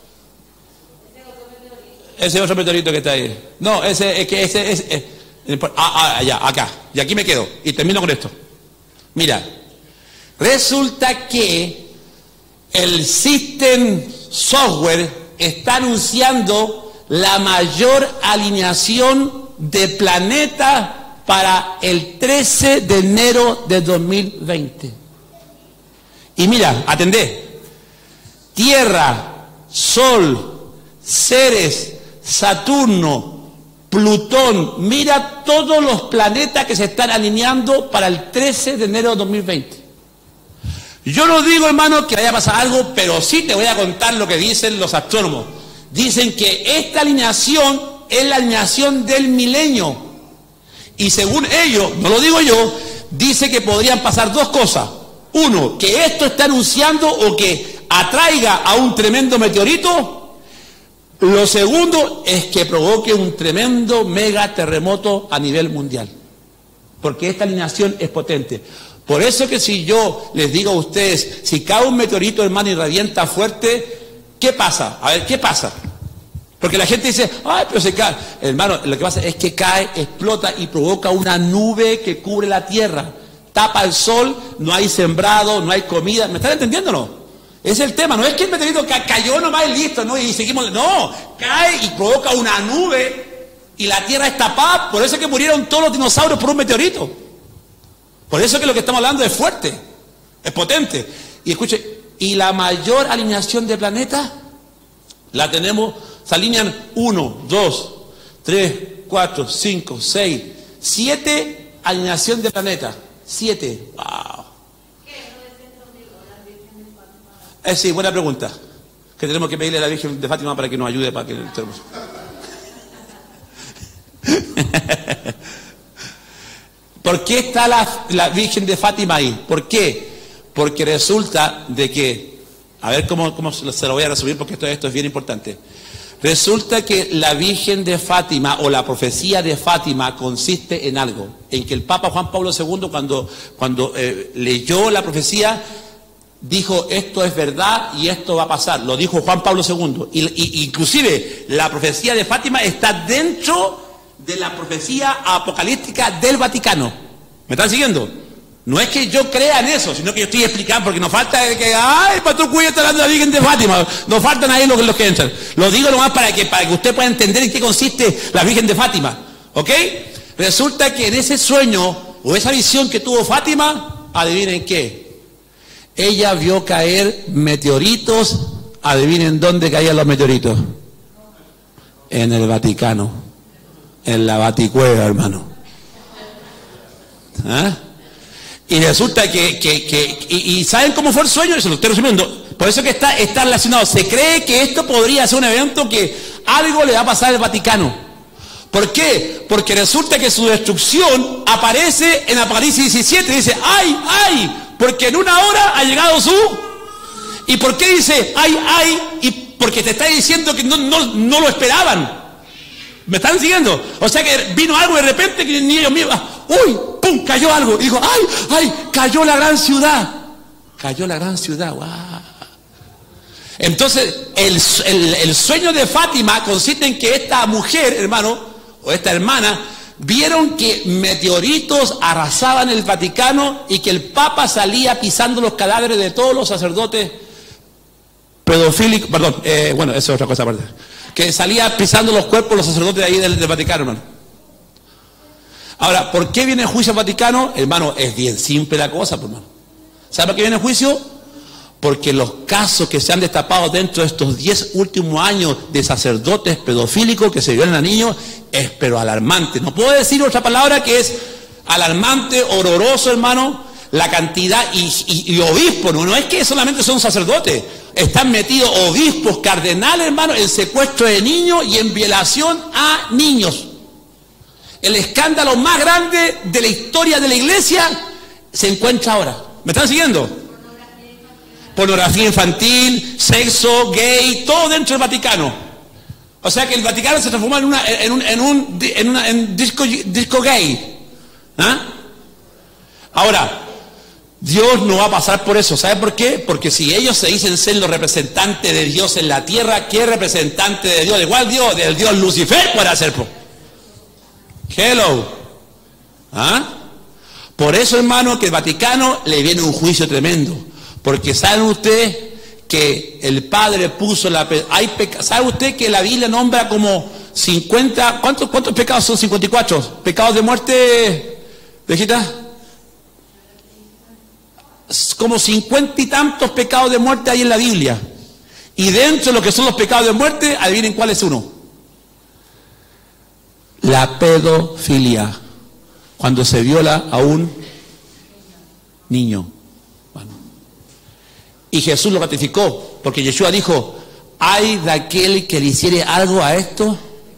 Ese otro meteorito que está ahí. No, ese es. Ya, acá. Y aquí me quedo. Y termino con esto. Mira. Resulta que el System Software está anunciando la mayor alineación de planetas para el 13 de enero de 2020. Y mira, atendé. Tierra, Sol, Ceres, Saturno, Plutón. Mira todos los planetas que se están alineando para el 13 de enero de 2020. Yo no digo, hermano, que vaya a pasar algo, pero sí te voy a contar lo que dicen los astrónomos. Dicen que esta alineación es la alineación del milenio. Y según ellos, no lo digo yo, dice que podrían pasar dos cosas. Uno, que esto está anunciando o que atraiga a un tremendo meteorito. Lo segundo es que provoque un tremendo mega terremoto a nivel mundial. Porque esta alineación es potente. Por eso que si yo les digo a ustedes, si cae un meteorito, hermano, y revienta fuerte, ¿qué pasa? A ver, ¿qué pasa? Porque la gente dice, ay, pero se cae. Hermano, lo que pasa es que cae, explota y provoca una nube que cubre la tierra. Tapa el sol, no hay sembrado, no hay comida. ¿Me están entendiendo o no? Ese es el tema. No es que el meteorito cayó nomás y listo, ¿no? Y seguimos. No, cae y provoca una nube y la tierra es tapada. Por eso es que murieron todos los dinosaurios por un meteorito. Por eso es que lo que estamos hablando es fuerte, es potente. Y escuche, y la mayor alineación de planetas la tenemos, se alinean 1, 2, 3, 4, 5, 6, 7 alineación de planetas. 7. Wow. Sí, buena pregunta. Que tenemos que pedirle a la Virgen de Fátima para que nos ayude para que tenemos. ¿Por qué está la Virgen de Fátima ahí? ¿Por qué? Porque resulta de que, a ver cómo se lo voy a resumir porque esto es bien importante. Resulta que la Virgen de Fátima o la profecía de Fátima consiste en algo, en que el Papa Juan Pablo II cuando leyó la profecía dijo esto es verdad y esto va a pasar, lo dijo Juan Pablo II. Y inclusive la profecía de Fátima está dentro de la profecía apocalíptica del Vaticano. ¿Me están siguiendo? No es que yo crea en eso, sino que yo estoy explicando, porque nos falta que, ay, pastor Cuyo está hablando de la Virgen de Fátima, nos faltan ahí los que entran. Lo digo nomás para que usted pueda entender en qué consiste la Virgen de Fátima, ¿ok? Resulta que en ese sueño, o esa visión que tuvo Fátima, adivinen qué, ella vio caer meteoritos, adivinen dónde caían los meteoritos, en el Vaticano. En la Baticueva, hermano. ¿Ah? Y resulta y ¿saben cómo fue el sueño? Eso lo estoy resumiendo. Por eso que está relacionado. Se cree que esto podría ser un evento que algo le va a pasar al Vaticano. ¿Por qué? Porque resulta que su destrucción aparece en Apocalipsis 17. Dice, ¡ay, ay! Porque en una hora ha llegado su... ¿Y por qué dice, ay, ay? Y porque te está diciendo que no lo esperaban. ¿Me están siguiendo? O sea que vino algo de repente que ni ellos mismos, ¡uy! ¡Pum! Cayó algo. Y dijo, ¡ay! ¡Ay! Cayó la gran ciudad. Cayó la gran ciudad. ¡Wow! Entonces, el sueño de Fátima consiste en que esta mujer, hermano, o esta hermana, vieron que meteoritos arrasaban el Vaticano y que el Papa salía pisando los cadáveres de todos los sacerdotes pedofílicos. Perdón, bueno, eso es otra cosa aparte. que salía pisando los cuerpos los sacerdotes de ahí del Vaticano, hermano. Ahora, ¿por qué viene el juicio al Vaticano? Hermano, es bien simple la cosa, pues, hermano. ¿Sabe por qué viene el juicio? Porque los casos que se han destapado dentro de estos 10 últimos años de sacerdotes pedofílicos que se violan a niños es pero alarmante. No puedo decir otra palabra que es alarmante, horroroso, hermano, la cantidad y obispos. No es que solamente son sacerdotes, están metidos obispos, cardenales, hermano, en secuestro de niños y en violación a niños. El escándalo más grande de la historia de la iglesia se encuentra ahora. ¿Me están siguiendo? Pornografía infantil, sexo, gay, todo dentro del Vaticano. O sea que el Vaticano se transformó en disco gay. ¿Ah? Ahora, Dios no va a pasar por eso. ¿Sabe por qué? Porque si ellos se dicen ser los representantes de Dios en la tierra, ¿qué representante de Dios? ¿De cuál Dios? Del Dios Lucifer puede hacer. Hello. ¿Ah? Por eso, hermano, que el Vaticano le viene un juicio tremendo. Porque ¿saben ustedes que el Padre puso la... ¿Sabe usted que la Biblia nombra como 50... ¿Cuántos pecados son? 54. ¿Pecados de muerte, viejita? Como 50 y tantos pecados de muerte hay en la Biblia. Y dentro de lo que son los pecados de muerte, adivinen cuál es uno. La pedofilia. Cuando se viola a un niño. Y Jesús lo ratificó, porque Yeshua dijo, ¿hay de aquel que le hiciere algo a esto?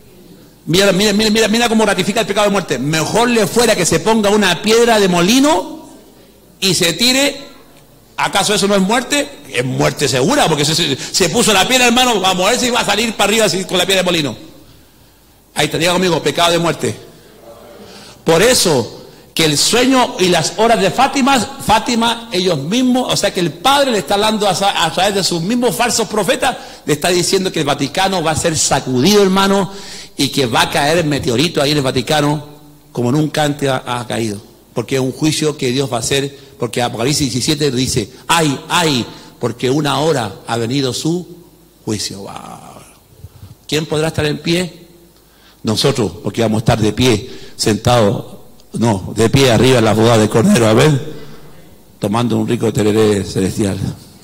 Mira cómo ratifica el pecado de muerte. Mejor le fuera que se ponga una piedra de molino y se tire. ¿Acaso eso no es muerte? Es muerte segura, porque se puso la piedra, hermano, va a moverse y va a salir para arriba así, con la piedra de molino. Ahí está, diga conmigo, pecado de muerte. Por eso que el sueño y las horas de Fátima, ellos mismos, o sea que el Padre le está hablando a través de sus mismos falsos profetas, le está diciendo que el Vaticano va a ser sacudido, hermano, y que va a caer el meteorito ahí en el Vaticano como nunca antes ha caído, porque es un juicio que Dios va a hacer, porque Apocalipsis 17 dice, ay, porque una hora ha venido su juicio. Wow. ¿Quién podrá estar en pie? Nosotros, porque vamos a estar de pie, sentados. No, de pie arriba en la boda de Cordero, a ver, tomando un rico tereré celestial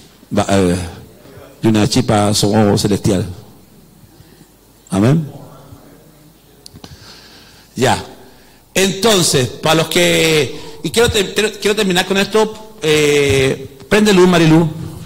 y una chipa somo celestial. Amén. Ya. Entonces, para los que... Y quiero terminar con esto. Prende luz, Marilu.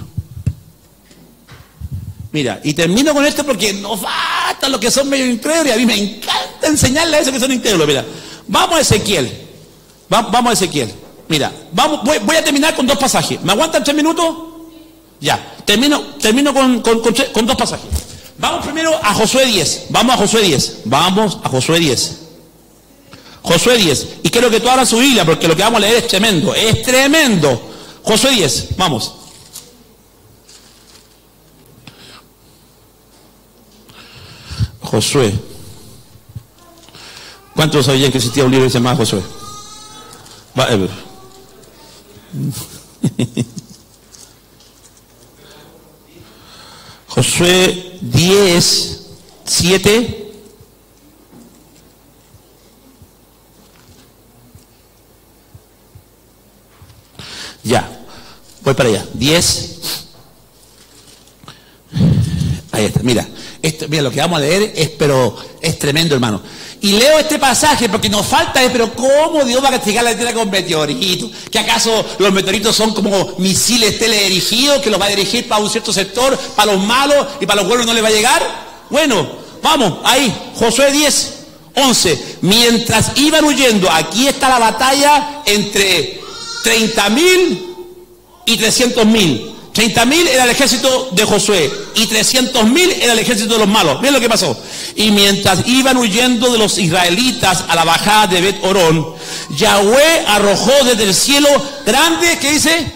Mira, y termino con esto porque nos faltan los que son medio incrédulos. Y a mí me encanta enseñarle a esos que son incrédulos. Mira. Vamos a Ezequiel. Vamos a Ezequiel. Mira, voy a terminar con dos pasajes. ¿Me aguantan 3 minutos? Ya. Termino con dos pasajes. Vamos primero a Josué 10. Vamos a Josué 10. Josué 10. Y quiero que tú abras su Biblia porque lo que vamos a leer es tremendo. Es tremendo. Josué 10. Vamos. Josué. ¿Cuántos sabían que existía un libro que se llamaba Josué? Josué 10, 7. Ya, voy para allá. 10. Ahí está, mira. Mira, lo que vamos a leer es tremendo, hermano. Y leo este pasaje porque nos falta, pero ¿cómo Dios va a castigar la tierra con meteoritos? ¿Que acaso los meteoritos son como misiles teledirigidos que los va a dirigir para un cierto sector, para los malos y para los buenos no les va a llegar? Bueno, vamos, ahí, Josué 10, 11. Mientras iban huyendo, aquí está la batalla entre 30.000 y 300.000. 30.000 era el ejército de Josué y 300.000 era el ejército de los malos. Miren lo que pasó. Y mientras iban huyendo de los israelitas a la bajada de Bet Orón, Yahweh arrojó desde el cielo grande, ¿qué dice?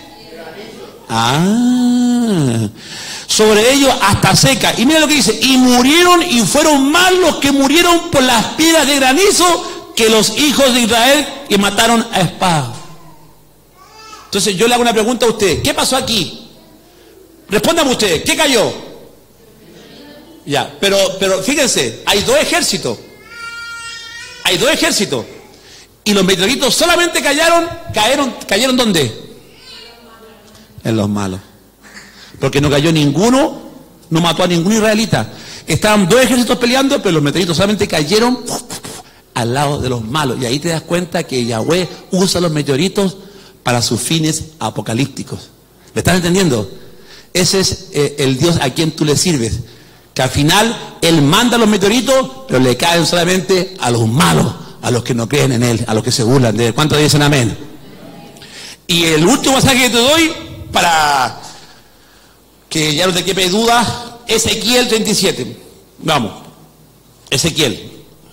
Sobre ellos hasta seca. Y miren lo que dice. Y murieron y fueron más los que murieron por las piedras de granizo que los hijos de Israel que mataron a espada. Entonces yo le hago una pregunta a usted. ¿Qué pasó aquí? Respóndame usted, ¿qué cayó? Ya, pero fíjense, hay dos ejércitos. Hay dos ejércitos. Y los meteoritos solamente cayeron ¿dónde? En los malos. Porque no cayó ninguno, no mató a ningún israelita. Estaban dos ejércitos peleando, pero los meteoritos solamente cayeron al lado de los malos. Y ahí te das cuenta que Yahweh usa los meteoritos para sus fines apocalípticos. ¿Me estás entendiendo? Ese es el Dios a quien tú le sirves. Que al final Él manda los meteoritos, pero le caen solamente a los malos, a los que no creen en Él, a los que se burlan de Él. ¿Cuántos dicen amén? Y el último mensaje que te doy, para que ya no te quepe duda, Ezequiel 37. Vamos, Ezequiel.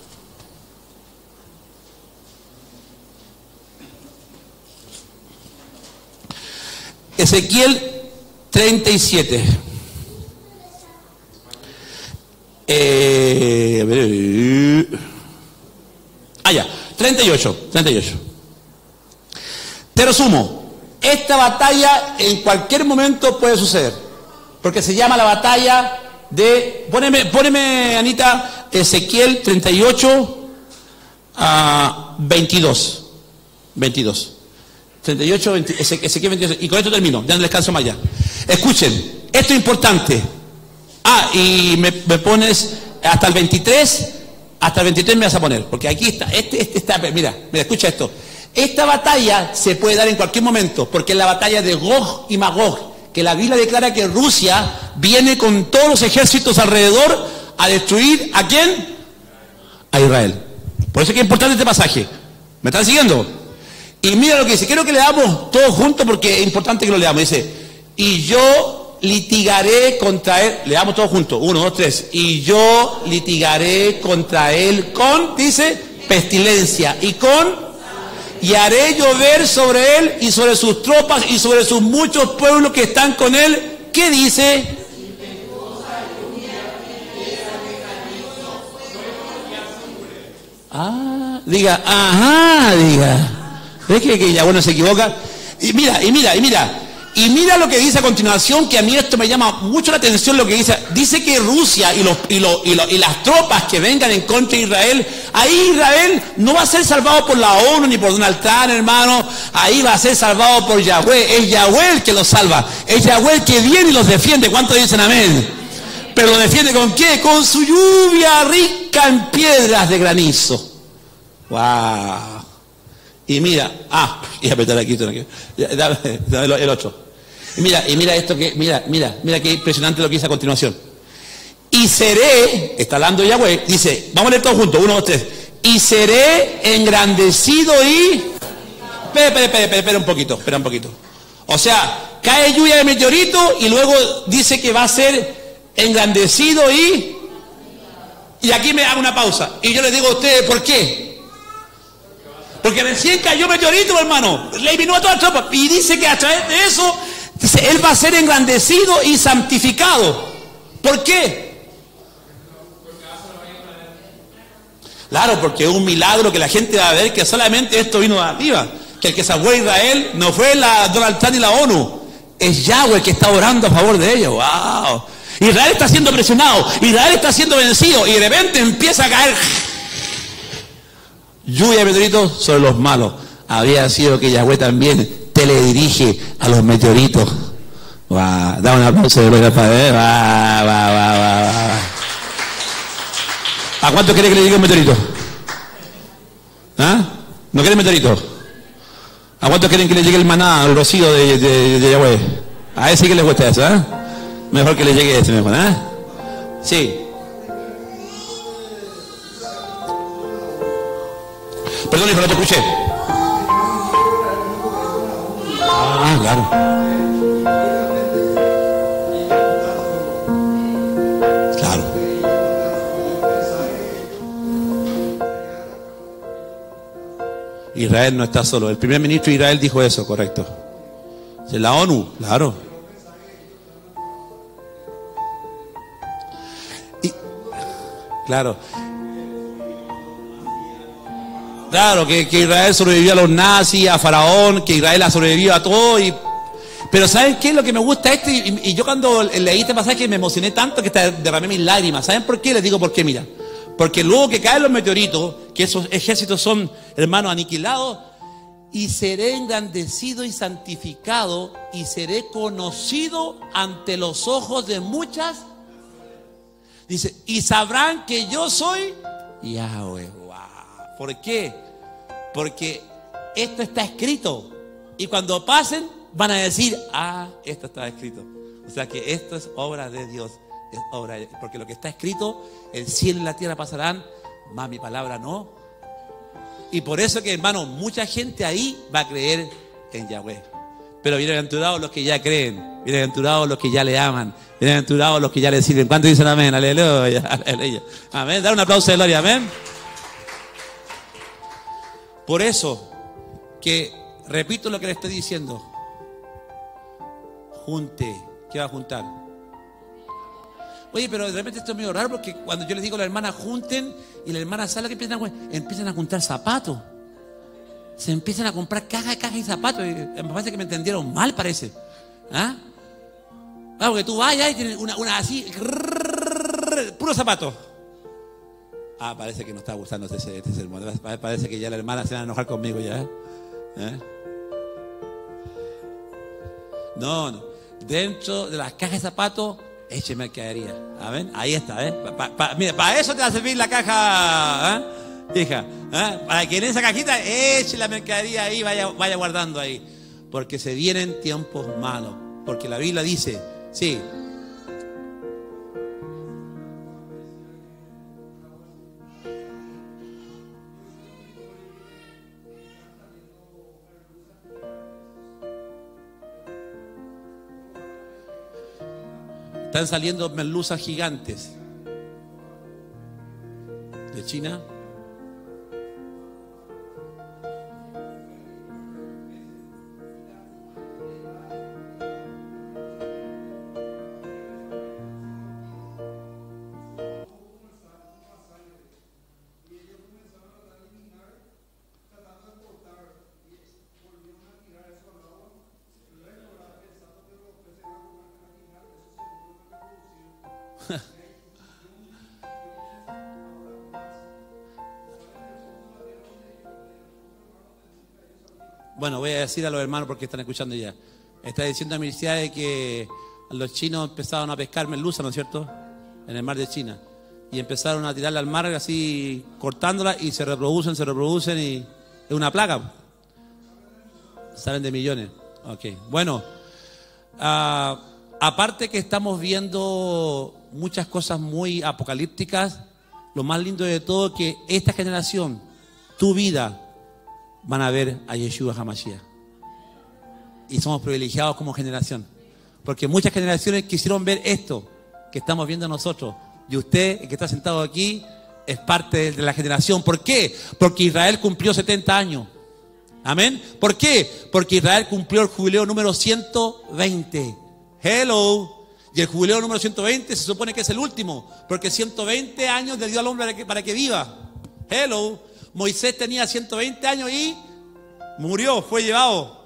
Ezequiel 37. Ya, 38. Te resumo, esta batalla en cualquier momento puede suceder, porque se llama la batalla de, poneme Anita, Ezequiel 38 a 22. 38, 20, Ezequiel 22, y con esto termino, ya no descanso más ya. Escuchen, esto es importante. Y me pones hasta el 23, me vas a poner, porque aquí está, este está, mira, escucha esto. Esta batalla se puede dar en cualquier momento, porque es la batalla de Gog y Magog, que la Biblia declara que Rusia viene con todos los ejércitos alrededor a destruir, ¿a quién? A Israel. Por eso es que es importante este pasaje. ¿Me están siguiendo? Y mira lo que dice, quiero que leamos todos juntos porque es importante que lo leamos. Dice, y yo litigaré contra él, leamos todos juntos, 1, 2, 3, y yo litigaré contra él con, dice, pestilencia, y haré llover sobre él y sobre sus tropas y sobre sus muchos pueblos que están con él. ¿Qué dice? Diga, diga. ¿Ves que ya bueno se equivoca? Y mira lo que dice a continuación, que a mí esto me llama mucho la atención lo que dice. Dice que Rusia y las tropas que vengan en contra de Israel, ahí Israel no va a ser salvado por la ONU ni por Donald Trump, hermano. Ahí va a ser salvado por Yahweh. Es Yahweh el que los salva. Es Yahweh el que viene y los defiende. ¿Cuántos dicen amén? Pero lo defiende ¿con qué? Con su lluvia rica en piedras de granizo. ¡Wow! Y mira, y apretar aquí, dame el 8. Y mira esto que, mira qué impresionante lo que dice a continuación. Y seré, está hablando Yahweh, dice, vamos a leer todos juntos, 1, 2, 3. Y seré engrandecido y... Espera un poquito. O sea, cae lluvia de meteorito y luego dice que va a ser engrandecido y aquí me hago una pausa. Y yo les digo a ustedes, ¿por qué? Porque recién cayó meteorito, hermano. Le eliminó a toda la tropa. Y dice que a través de eso, dice, él va a ser engrandecido y santificado. ¿Por qué? Claro, porque es un milagro que la gente va a ver que solamente esto vino de arriba. Que el que salvó a Israel no fue la Donald Trump ni la ONU. Es Yahweh que está orando a favor de ellos. ¡Wow! Israel está siendo presionado. Israel está siendo vencido. Y de repente empieza a caer lluvia de meteoritos sobre los malos. Había sido que Yahweh también teledirige a los meteoritos. Da un aplauso de gloria al Padre. ¿A cuánto quiere que le llegue un meteorito? ¿No quieren meteorito? ¿A cuánto quieren que le llegue el maná, el rocío de Yahweh? A ese que le cuesta eso, Mejor que le llegue ese mejor, Sí. Perdón, hijo, no te escuché. Claro. Claro. Israel no está solo. El primer ministro de Israel dijo eso, correcto. De la ONU, claro. Claro. Claro, que Israel sobrevivió a los nazis, a Faraón, que Israel ha sobrevivido a todo. Pero ¿saben qué es lo que me gusta esto? Y yo cuando leí este pasaje me emocioné tanto que hasta derramé mis lágrimas. ¿Saben por qué? Les digo por qué, mira. Porque luego que caen los meteoritos, que esos ejércitos son, hermanos, aniquilados, y seré engrandecido y santificado, y seré conocido ante los ojos de muchas. Dice, y sabrán que yo soy Yahweh. Wow. ¿Por qué? Porque esto está escrito. Y cuando pasen, van a decir, esto está escrito. O sea que esto es obra de Dios. Es obra de, porque lo que está escrito, el cielo y la tierra pasarán, más mi palabra no. Y por eso que, hermano, mucha gente ahí va a creer en Yahweh. Pero bienaventurados los que ya creen, bienaventurados los que ya le aman, bienaventurados los que ya le sirven. ¿Cuántos dicen amén? Aleluya, aleluya. Amén. Dar un aplauso de gloria, amén. Por eso que repito lo que le estoy diciendo. Junte. ¿Qué va a juntar? Oye, pero de repente esto es medio raro porque cuando yo les digo a la hermana junten y la hermana sale que empiezan a juntar zapatos. Se empiezan a comprar cajas y zapatos. Me parece que me entendieron mal, parece. ¿Ah? Porque tú vayas y tienes una así, puro zapato. Parece que no está gustando este sermón. Parece que ya la hermana se va a enojar conmigo ya. ¿Eh? No. Dentro de las cajas de zapatos, eche mercadería. ¿Ven? Ahí está, mira, para eso te va a servir la caja, hija. Para que en esa cajita eche la mercadería ahí, vaya guardando ahí. Porque se vienen tiempos malos. Porque la Biblia dice, sí. Están saliendo merluzas gigantes de China. Bueno, voy a decir a los hermanos porque están escuchando ya. Está diciendo a mi universidad de que los chinos empezaron a pescar merluza, ¿no es cierto? En el mar de China. Y empezaron a tirarla al mar así, cortándola y se reproducen y es una plaga. Salen de millones. Ok, bueno. Aparte que estamos viendo muchas cosas muy apocalípticas, lo más lindo de todo es que esta generación, tu vida, van a ver a Yeshua HaMashiach. Y somos privilegiados como generación. Porque muchas generaciones quisieron ver esto que estamos viendo nosotros. Y usted, el que está sentado aquí, es parte de la generación. ¿Por qué? Porque Israel cumplió 70 años. Amén. ¿Por qué? Porque Israel cumplió el jubileo número 120. Hello. Y el jubileo número 120 se supone que es el último. Porque 120 años le dio al hombre para que viva. Hello. Moisés tenía 120 años y murió, fue llevado.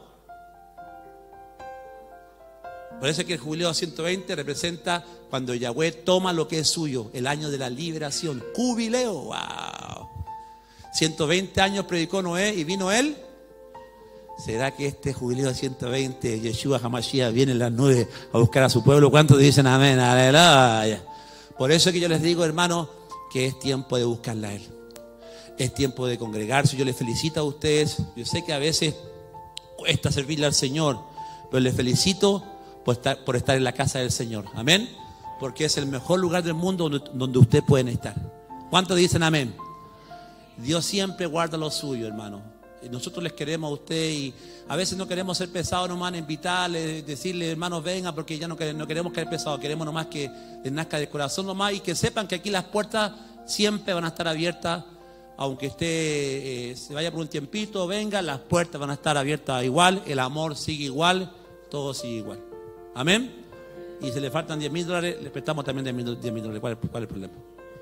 Por eso es que el jubileo 120 representa cuando Yahweh toma lo que es suyo, el año de la liberación. Jubileo, wow. 120 años predicó Noé y vino él. ¿Será que este jubileo 120, Yeshua HaMashiach, viene en las nubes a buscar a su pueblo? ¿Cuántos dicen amén? Aleluya. Por eso es que yo les digo, hermanos, que es tiempo de buscarla a él. Es tiempo de congregarse. Yo les felicito a ustedes. Yo sé que a veces cuesta servirle al Señor, pero les felicito por estar en la casa del Señor. Amén. Porque es el mejor lugar del mundo donde ustedes pueden estar. ¿Cuántos dicen amén? Dios siempre guarda lo suyo, hermano. Y nosotros les queremos a ustedes y a veces no queremos ser pesados nomás, invitarles, decirles, hermanos, vengan, porque ya no queremos caer pesados. Queremos nomás que les nazca del corazón nomás y que sepan que aquí las puertas siempre van a estar abiertas. Aunque usted se vaya por un tiempito, venga, las puertas van a estar abiertas igual, el amor sigue igual, todo sigue igual. Amén. Y si le faltan $10,000, le prestamos también $10,000. ¿Cuál es el problema?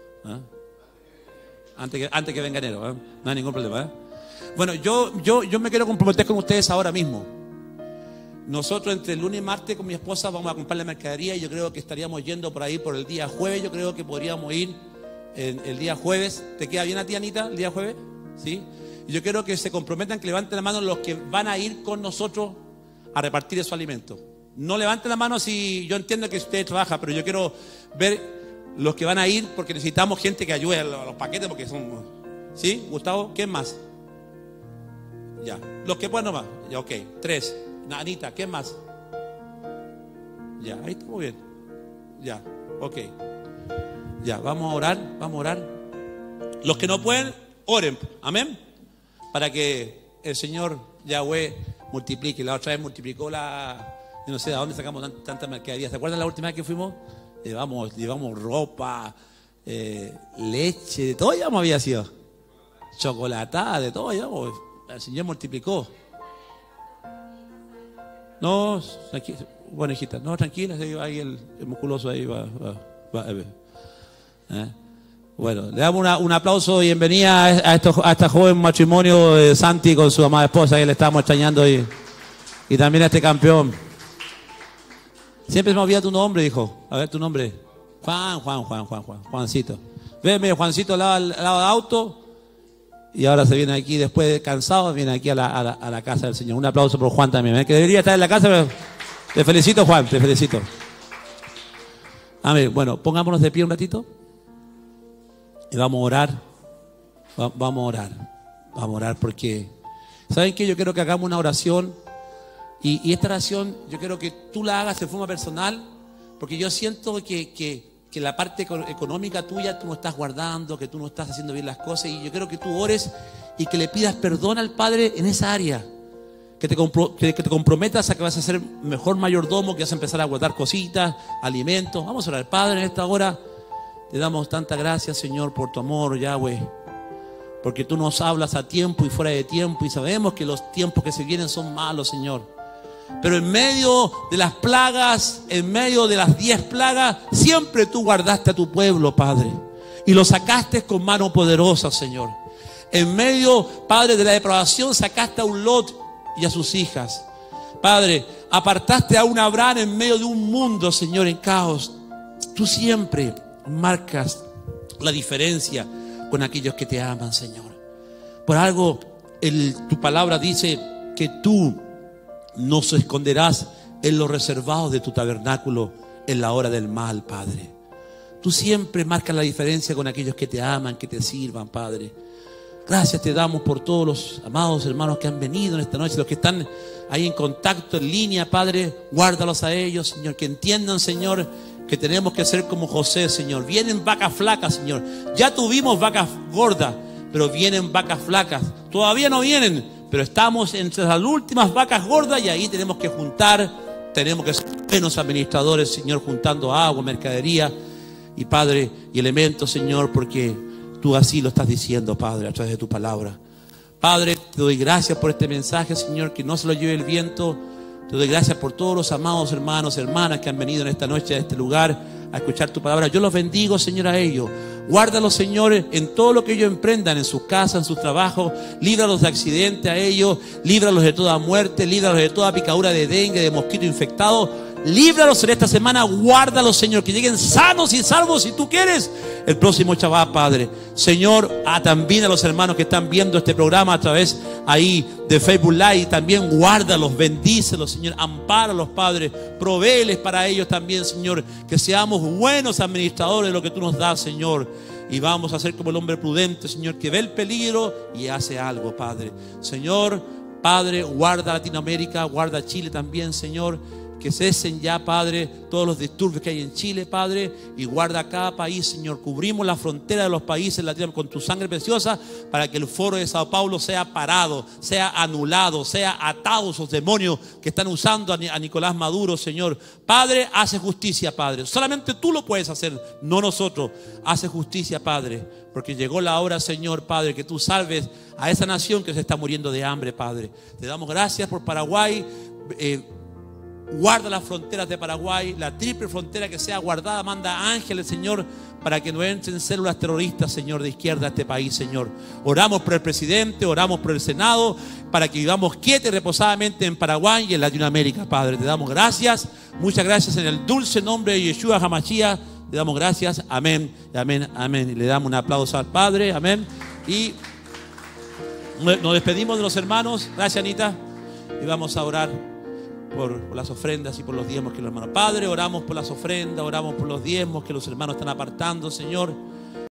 Antes que venga enero, no hay ningún problema. Bueno, yo me quiero comprometer con ustedes ahora mismo. Nosotros entre el lunes y martes con mi esposa vamos a comprar la mercadería y yo creo que estaríamos yendo por ahí por el día jueves. Yo creo que podríamos ir el día jueves. ¿Te queda bien a ti, Anita, el día jueves? ¿Sí? Y yo quiero que se comprometan, que levanten la mano los que van a ir con nosotros a repartir esos alimentos. No levanten la mano si yo entiendo que usted trabaja, pero yo quiero ver los que van a ir porque necesitamos gente que ayude a los paquetes porque son... ¿Sí? Gustavo, ¿quién más? Ya, los que puedan nomás. Ya, ok, 3. Anita, ¿quién más? Ya, ahí estamos bien. Ya, ok. Ya, vamos a orar. Los que no pueden, oren, amén. Para que el Señor Yahweh multiplique. La otra vez multiplicó yo no sé de dónde sacamos tanta mercadería. ¿Se acuerdan la última vez que fuimos? Llevamos ropa, leche, de todo ya había sido. Chocolatada, de todo ya. El Señor multiplicó. No, bueno, hijita, no, tranquila, ahí el musculoso ahí va. Bueno, le damos un aplauso y bienvenida a este joven matrimonio de Santi con su amada esposa, que le estamos extrañando, y también a este campeón. Siempre me olvida tu nombre, dijo. A ver tu nombre. Juancito. Veme, Juancito al lado del auto. Y ahora se viene aquí, después de cansado, viene aquí a la casa del Señor. Un aplauso por Juan también, que debería estar en la casa, pero te felicito, Juan, te felicito. Amén. Bueno, pongámonos de pie un ratito y vamos a orar. Vamos a orar porque, ¿saben qué? Yo quiero que hagamos una oración y esta oración yo quiero que tú la hagas de forma personal, porque yo siento que la parte económica tuya tú no estás guardando, que tú no estás haciendo bien las cosas, y yo quiero que tú ores y que le pidas perdón al Padre en esa área, que te comprometas a que vas a ser mejor mayordomo, que vas a empezar a guardar cositas, alimentos. Vamos a orar. Padre, en esta hora te damos tanta gracias, Señor, por tu amor, Yahweh, porque tú nos hablas a tiempo y fuera de tiempo, y sabemos que los tiempos que se vienen son malos, Señor. Pero en medio de las plagas, en medio de las 10 plagas, siempre tú guardaste a tu pueblo, Padre, y lo sacaste con mano poderosa, Señor. En medio, Padre, de la depravación, sacaste a un Lot y a sus hijas. Padre, apartaste a un Abraham en medio de un mundo, Señor, en caos. Tú siempre marcas la diferencia con aquellos que te aman, Señor. Por algo, tu palabra dice que tú no se esconderás en los reservados de tu tabernáculo en la hora del mal, Padre. Tú siempre marcas la diferencia con aquellos que te aman, que te sirvan, Padre. Gracias te damos por todos los amados hermanos que han venido en esta noche, los que están ahí en contacto, en línea, Padre. Guárdalos a ellos, Señor, que entiendan, Señor, que tenemos que ser como José, Señor. Vienen vacas flacas, Señor. Ya tuvimos vacas gordas, pero vienen vacas flacas. Todavía no vienen, pero estamos entre las últimas vacas gordas, y ahí tenemos que juntar, tenemos que ser buenos administradores, Señor, juntando agua, mercadería y, Padre, y elementos, Señor, porque tú así lo estás diciendo, Padre, a través de tu palabra. Padre, te doy gracias por este mensaje, Señor, que no se lo lleve el viento. Te doy gracias por todos los amados hermanos, hermanas que han venido en esta noche a este lugar a escuchar tu palabra. Yo los bendigo, Señor, a ellos. Guárdalos, Señor, en todo lo que ellos emprendan, en sus casas, en sus trabajos. Líbralos de accidente a ellos. Líbralos de toda muerte. Líbralos de toda picadura de dengue, de mosquito infectado. Líbralos en esta semana. Guárdalos, Señor, que lleguen sanos y salvos, si tú quieres, el próximo Shabbat, Padre. Señor, también a los hermanos que están viendo este programa a través ahí de Facebook Live, también guárdalos, bendícelos, Señor, ampáralos, Padre, provéeles para ellos también, Señor, que seamos buenos administradores de lo que tú nos das, Señor, y vamos a ser como el hombre prudente, Señor, que ve el peligro y hace algo, Padre. Señor, Padre, guarda Latinoamérica, guarda Chile también, Señor. Que cesen ya, Padre, todos los disturbios que hay en Chile, Padre, y guarda cada país, Señor. Cubrimos la frontera de los países latinos con tu sangre preciosa, para que el foro de Sao Paulo sea parado, sea anulado, sea atado esos demonios que están usando a Nicolás Maduro, Señor. Padre, hace justicia, Padre. Solamente tú lo puedes hacer, no nosotros. Hace justicia, Padre, porque llegó la hora, Señor, Padre, que tú salves a esa nación que se está muriendo de hambre, Padre. Te damos gracias por Paraguay. Guarda las fronteras de Paraguay, la triple frontera que sea guardada. Manda ángeles, Señor, para que no entren células terroristas, Señor, de izquierda a este país, Señor. Oramos por el presidente, oramos por el Senado, para que vivamos quietos y reposadamente en Paraguay y en Latinoamérica, Padre. Te damos gracias, muchas gracias en el dulce nombre de Yeshua HaMashiach. Te damos gracias, amén, amén, amén. Y le damos un aplauso al Padre, amén. Y nos despedimos de los hermanos. Gracias, Anita. Y vamos a orar por las ofrendas y por los diezmos que los hermanos. Padre, oramos por las ofrendas, oramos por los diezmos que los hermanos están apartando, Señor.